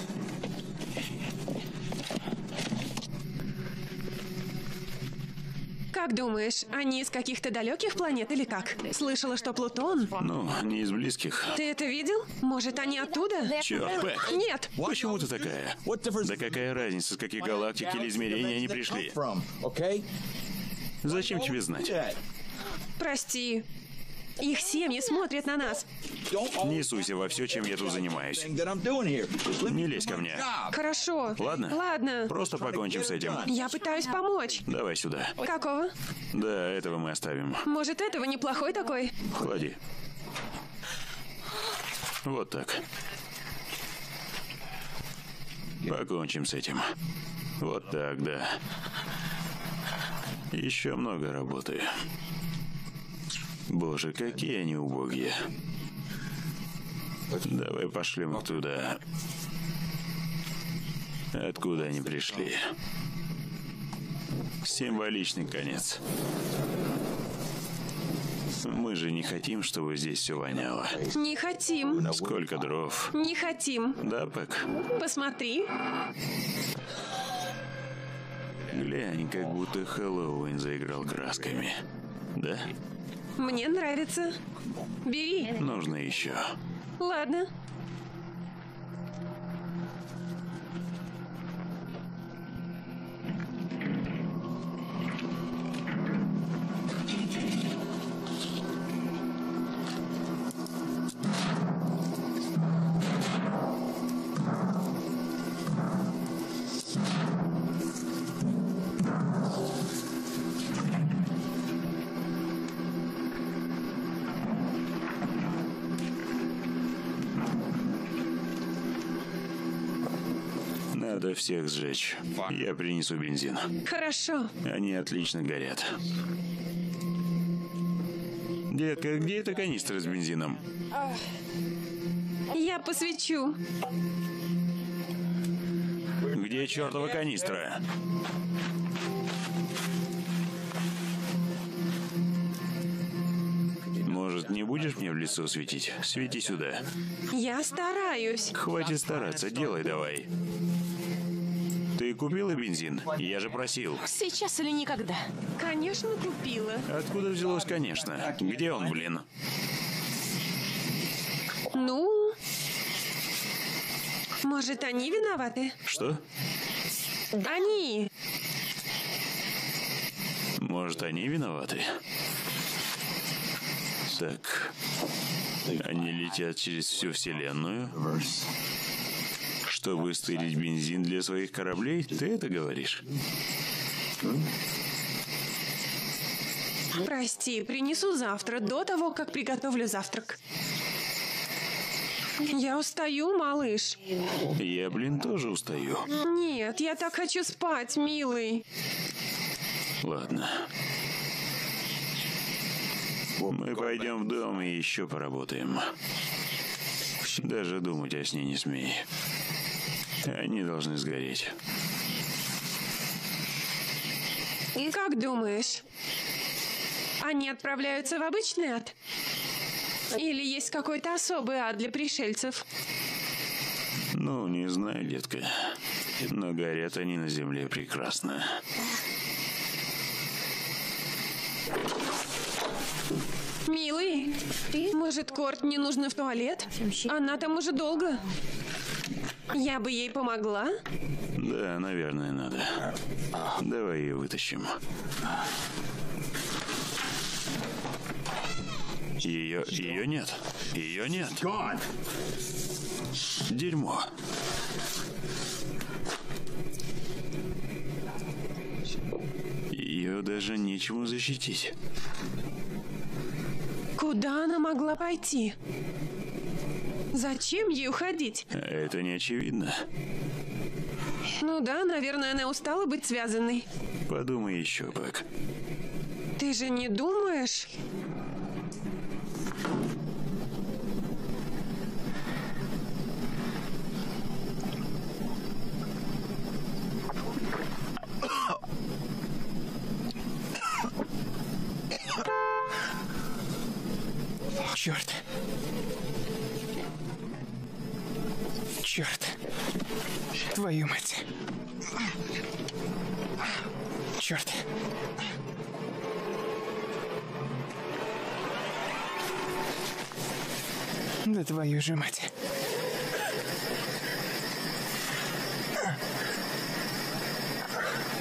Как думаешь, они из каких-то далеких планет или как? Слышала, что Плутон... Ну, не из близких. Ты это видел? Может, они оттуда? Черт, Пэк. Нет. Почему ты такая? Да какая разница, с каких галактик или измерений они пришли? Зачем тебе знать? Прости. Их семьи смотрят на нас. Не суйся во все, чем я тут занимаюсь. Не лезь ко мне. Хорошо. Ладно? Ладно. Просто покончим с этим. Я пытаюсь помочь. Давай сюда. Какого? Да, этого мы оставим. Может, этого неплохой такой? Клади. Вот так. Покончим с этим. Вот так, да. Еще много работы. Боже, какие они убогие. Давай пошлем их туда, откуда они пришли. Символичный конец. Мы же не хотим, чтобы здесь все воняло. Не хотим. Сколько дров. Не хотим. Да, Пэк? Посмотри. Глянь, как будто Хэллоуин заиграл красками. Да? Мне нравится. Бери. Нужно еще. Ладно. Надо всех сжечь. Я принесу бензин. Хорошо. Они отлично горят. Детка, где эта канистра с бензином? Я посвечу. Где чертова канистра? Может, не будешь мне в лицо светить? Свети сюда. Я стараюсь. Хватит стараться, делай давай. Ты купила бензин? Я же просил. Сейчас или никогда. Конечно, купила. Откуда взялось, конечно? Где он, блин? Ну, может, они виноваты? Что? Они. Может, они виноваты? Так, они летят через всю вселенную, чтобы стырить бензин для своих кораблей? Ты это говоришь? Прости, принесу завтра, до того, как приготовлю завтрак. Я устаю, малыш. Я, блин, тоже устаю. Нет, я так хочу спать, милый. Ладно. Мы пойдем в дом и еще поработаем. Даже думать о сне не смей. Они должны сгореть. Как думаешь, они отправляются в обычный ад? Или есть какой-то особый ад для пришельцев? Ну, не знаю, детка. Но горят они на земле прекрасно. Милый, может, Корт не нужно в туалет? Она там уже долго. Я бы ей помогла. Да, наверное, надо. Давай ее вытащим. Ее... Ее нет. Ее нет. Дерьмо. Ее даже нечему защитить. Куда она могла пойти? Зачем ей уходить? Это не очевидно. Ну да, наверное, она устала быть связанной. Подумай еще, Пэк. Ты же не думаешь? Черт. Черт. Твою мать. Черт. Да твою же мать.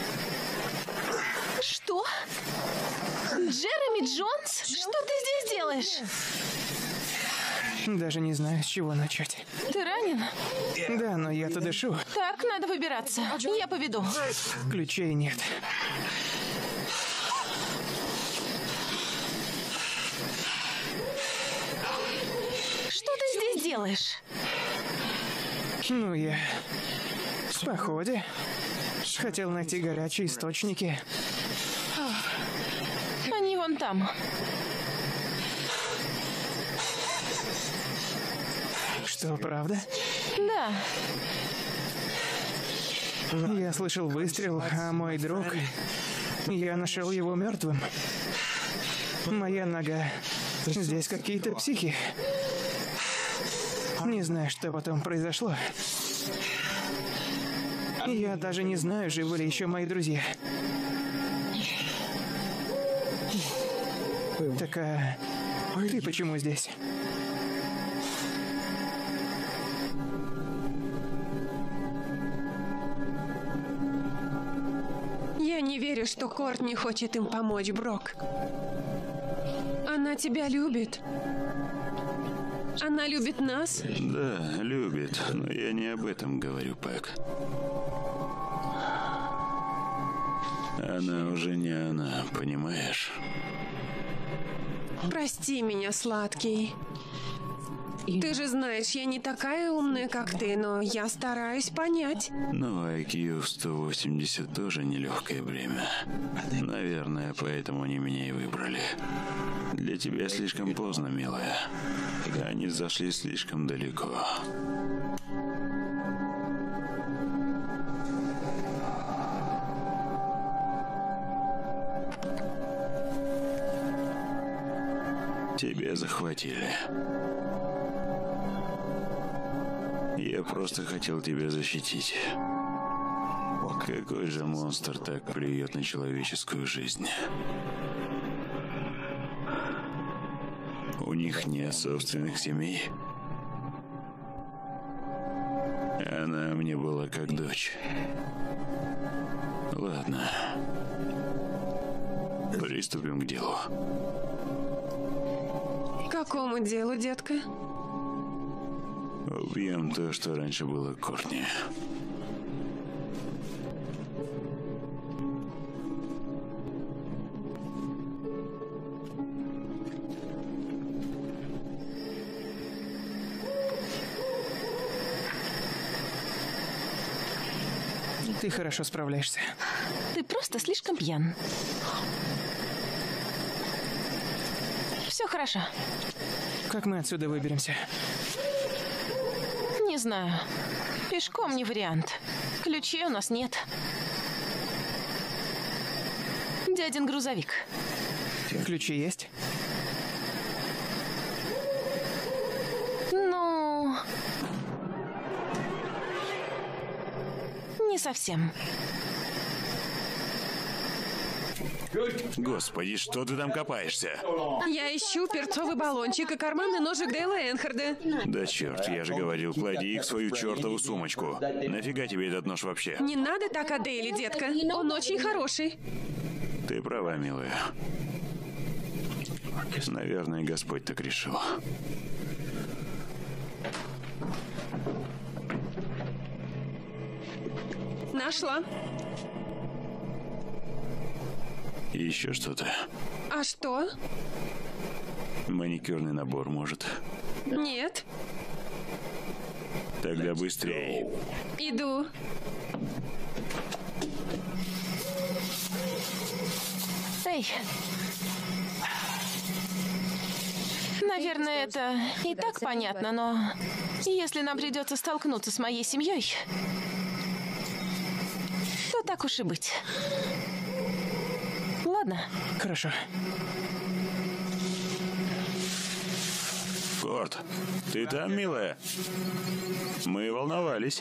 Что? Джереми Джонс? Что ты здесь делаешь? делаешь? Даже не знаю, с чего начать. Ты ранен? Да, но я-то дышу. Так, надо выбираться. Я поведу. Ключей нет. Что ты здесь делаешь? Ну, я в походе. Хотел найти горячие источники. Они вон там. Что, правда? Да. Я слышал выстрел, а мой друг... Я нашел его мертвым. Моя нога. Здесь какие-то психи. Не знаю, что потом произошло. Я даже не знаю, живы ли еще мои друзья. Так, а ты почему здесь? Я не верю, что Корт не хочет им помочь, Брок. Она тебя любит. Она любит нас? Да, любит, но я не об этом говорю, Пэк. Она уже не она, понимаешь? Прости меня, сладкий. Ты же знаешь, я не такая умная, как ты, но я стараюсь понять. Ну, ай кью в сто восемьдесят тоже нелегкое бремя. Наверное, поэтому они меня и выбрали. Для тебя слишком поздно, милая. Они зашли слишком далеко. Тебя захватили. Я просто хотел тебя защитить. Какой же монстр так плюет на человеческую жизнь? У них нет собственных семей. Она мне была как дочь. Ладно. Приступим к делу. К какому делу, детка? Убьем то, что раньше было Кортни. Ты хорошо справляешься. Ты просто слишком пьян. Все хорошо. Как мы отсюда выберемся? Не знаю. Пешком не вариант. Ключей у нас нет. Дядин грузовик. Ключи есть? Ну... Не совсем. Господи, что ты там копаешься? Я ищу перцовый баллончик и карманный ножик Дейла Энхарда. Да черт, я же говорил, клади их в свою чертову сумочку. Нафига тебе этот нож вообще? Не надо так о Дейле, детка. Он очень хороший. Ты права, милая. Наверное, Господь так решил. Нашла. Еще что-то? А что? Маникюрный набор, может? Нет. Тогда быстрее. Иду. Эй. Наверное, это и так понятно, но если нам придется столкнуться с моей семьей, то так уж и быть. Ладно. Хорошо. Корт, ты там, милая? Мы волновались.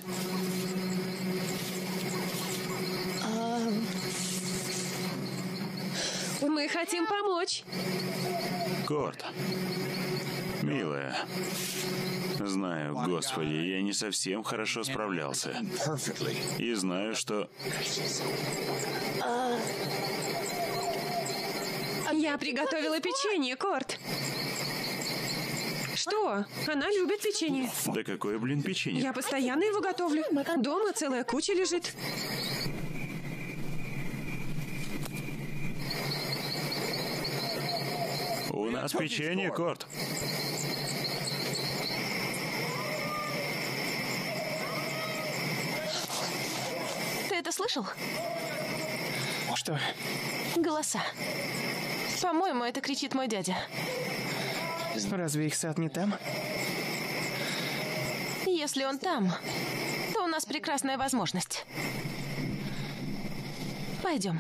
Мы хотим помочь. Корт, милая. Знаю, Господи, я не совсем хорошо справлялся. И знаю, что... Я приготовила печенье, Корт. Что? Она любит печенье. Да какое, блин, печенье? Я постоянно его готовлю. Дома целая куча лежит. У нас печенье, Корт. Ты это слышал? Что? Голоса. По-моему, это кричит мой дядя. Разве их сад не там? Если он там, то у нас прекрасная возможность. Пойдем.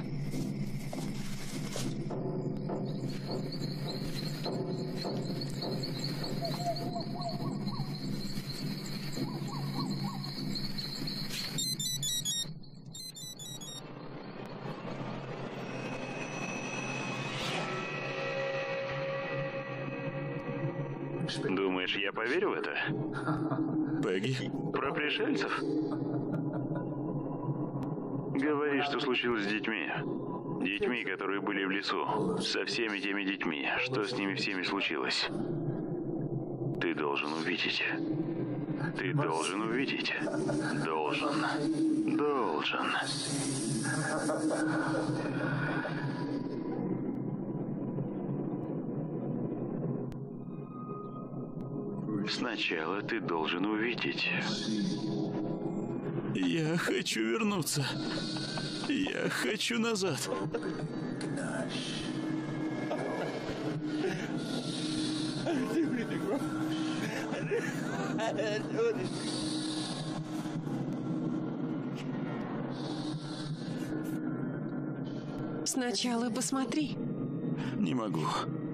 Думаешь, я поверю в это? Пегги? Про пришельцев? Говори, что случилось с детьми. Детьми, которые были в лесу. Со всеми теми детьми. Что с ними всеми случилось? Ты должен увидеть. Ты должен увидеть. Должен. Должен. Сначала ты должен увидеть. Я хочу вернуться. Я хочу назад. Сначала посмотри. Не могу.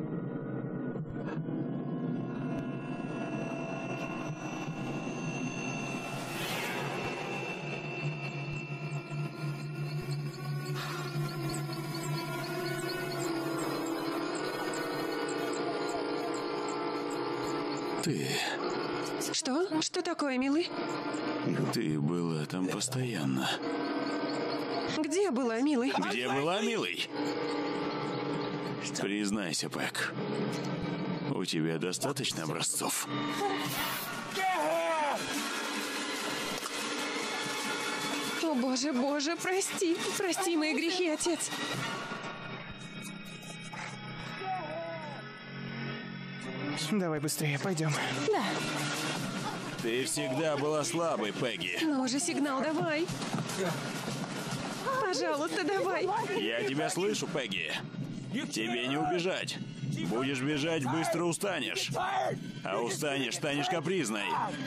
Ты... Что? Что такое, милый? Ты была там постоянно. Где была, милый? Где была, милый? Признайся, Пэк. У тебя достаточно образцов? О, боже, боже, прости. Прости мои грехи, отец. Давай быстрее, пойдем. Да. Ты всегда была слабой, Пегги. Ну же, сигнал, давай. Пожалуйста, давай. Я тебя слышу, Пегги. Тебе не убежать. Будешь бежать, быстро устанешь. А устанешь, станешь капризной.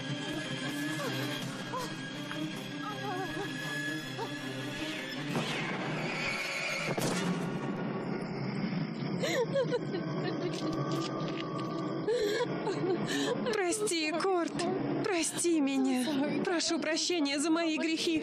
Прости, Корт. Прости меня. Прошу прощения за мои грехи.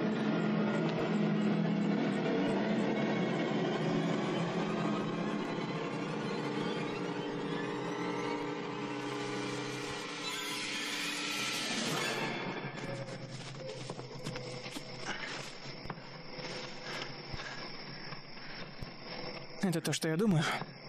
Это то, что я думаю?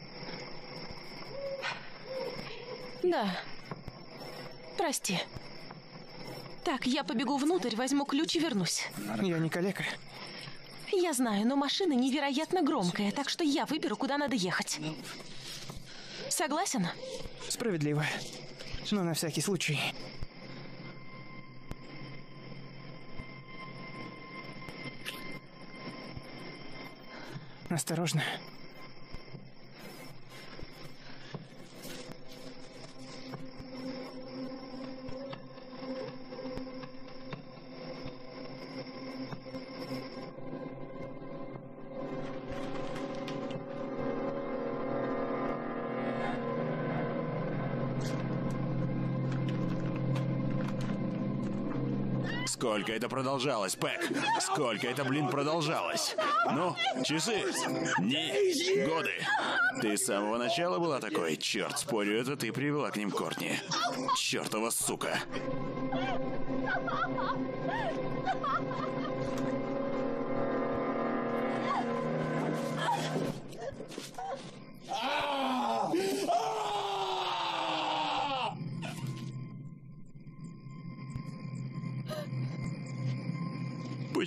Да. Прости. Так, я побегу внутрь, возьму ключ и вернусь. Я не калека. Я знаю, но машина невероятно громкая, так что я выберу, куда надо ехать. Согласен? Справедливо. Но на всякий случай. Осторожно. Сколько это продолжалось, Пэк? Сколько это, блин, продолжалось? Ну, часы, дни, годы. Ты с самого начала была такой? Черт, спорю, это ты привела к ним Кортни. Чертова сука.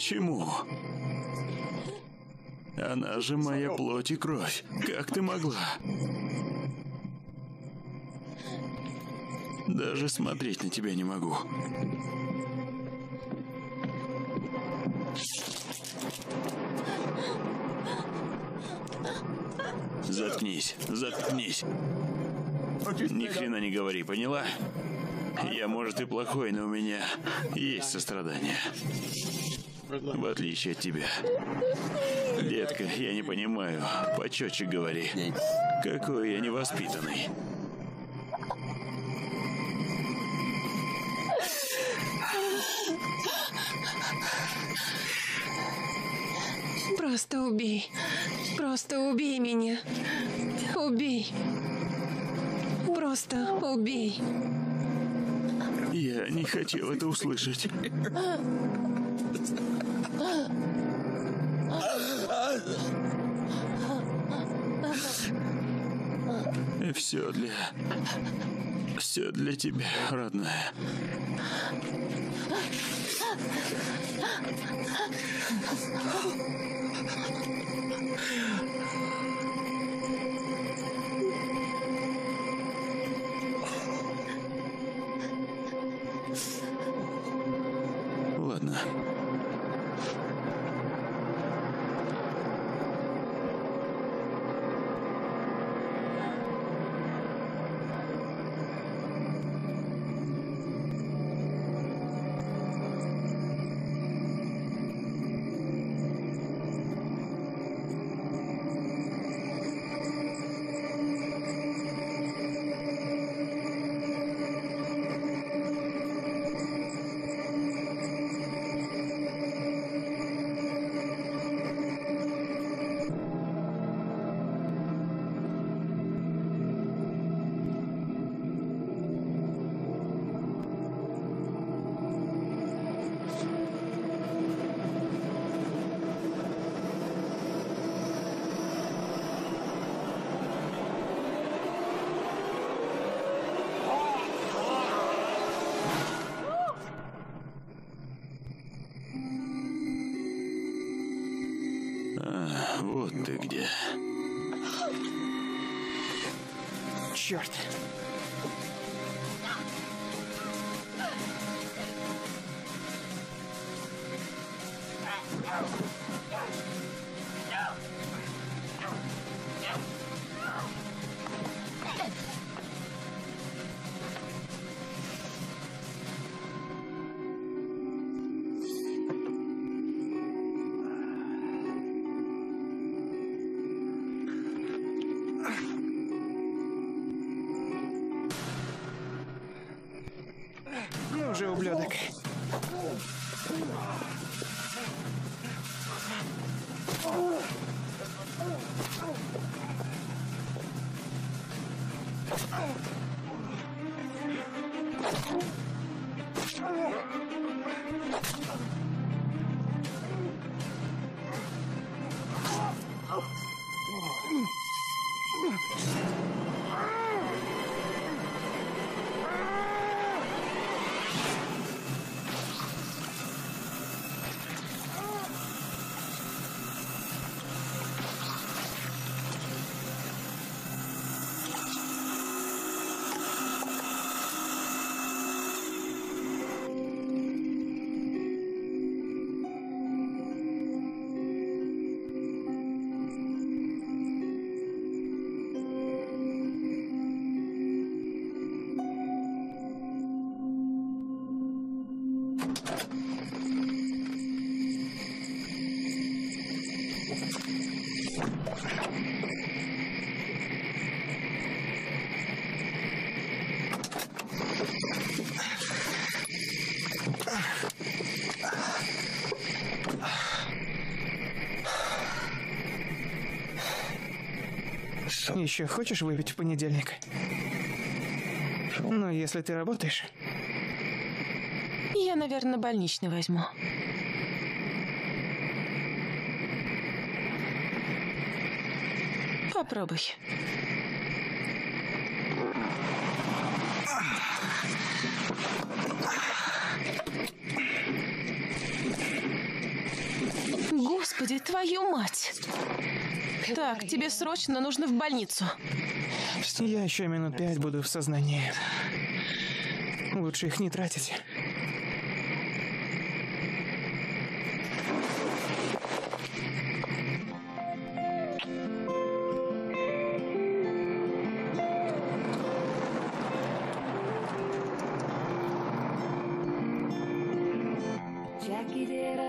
Почему? Она же моя плоть и кровь. Как ты могла? Даже смотреть на тебя не могу. Заткнись, заткнись. Ни хрена не говори, поняла? Я, может, и плохой, но у меня есть сострадание. В отличие от тебя. Детка, я не понимаю. Почетче говори. Какой я невоспитанный. Просто убей. Просто убей меня. Убей. Просто убей. Я не хотел это услышать. Все для... Все для тебя, родная. Ладно. А, вот ты где. Черт. Ну же, ублюдок. Еще хочешь выпить в понедельник? Ну, если ты работаешь. Я, наверное, больничный возьму. Попробуй. Господи, твою мать! Так, тебе срочно нужно в больницу. Я еще минут пять буду в сознании. Лучше их не тратить. Jackie did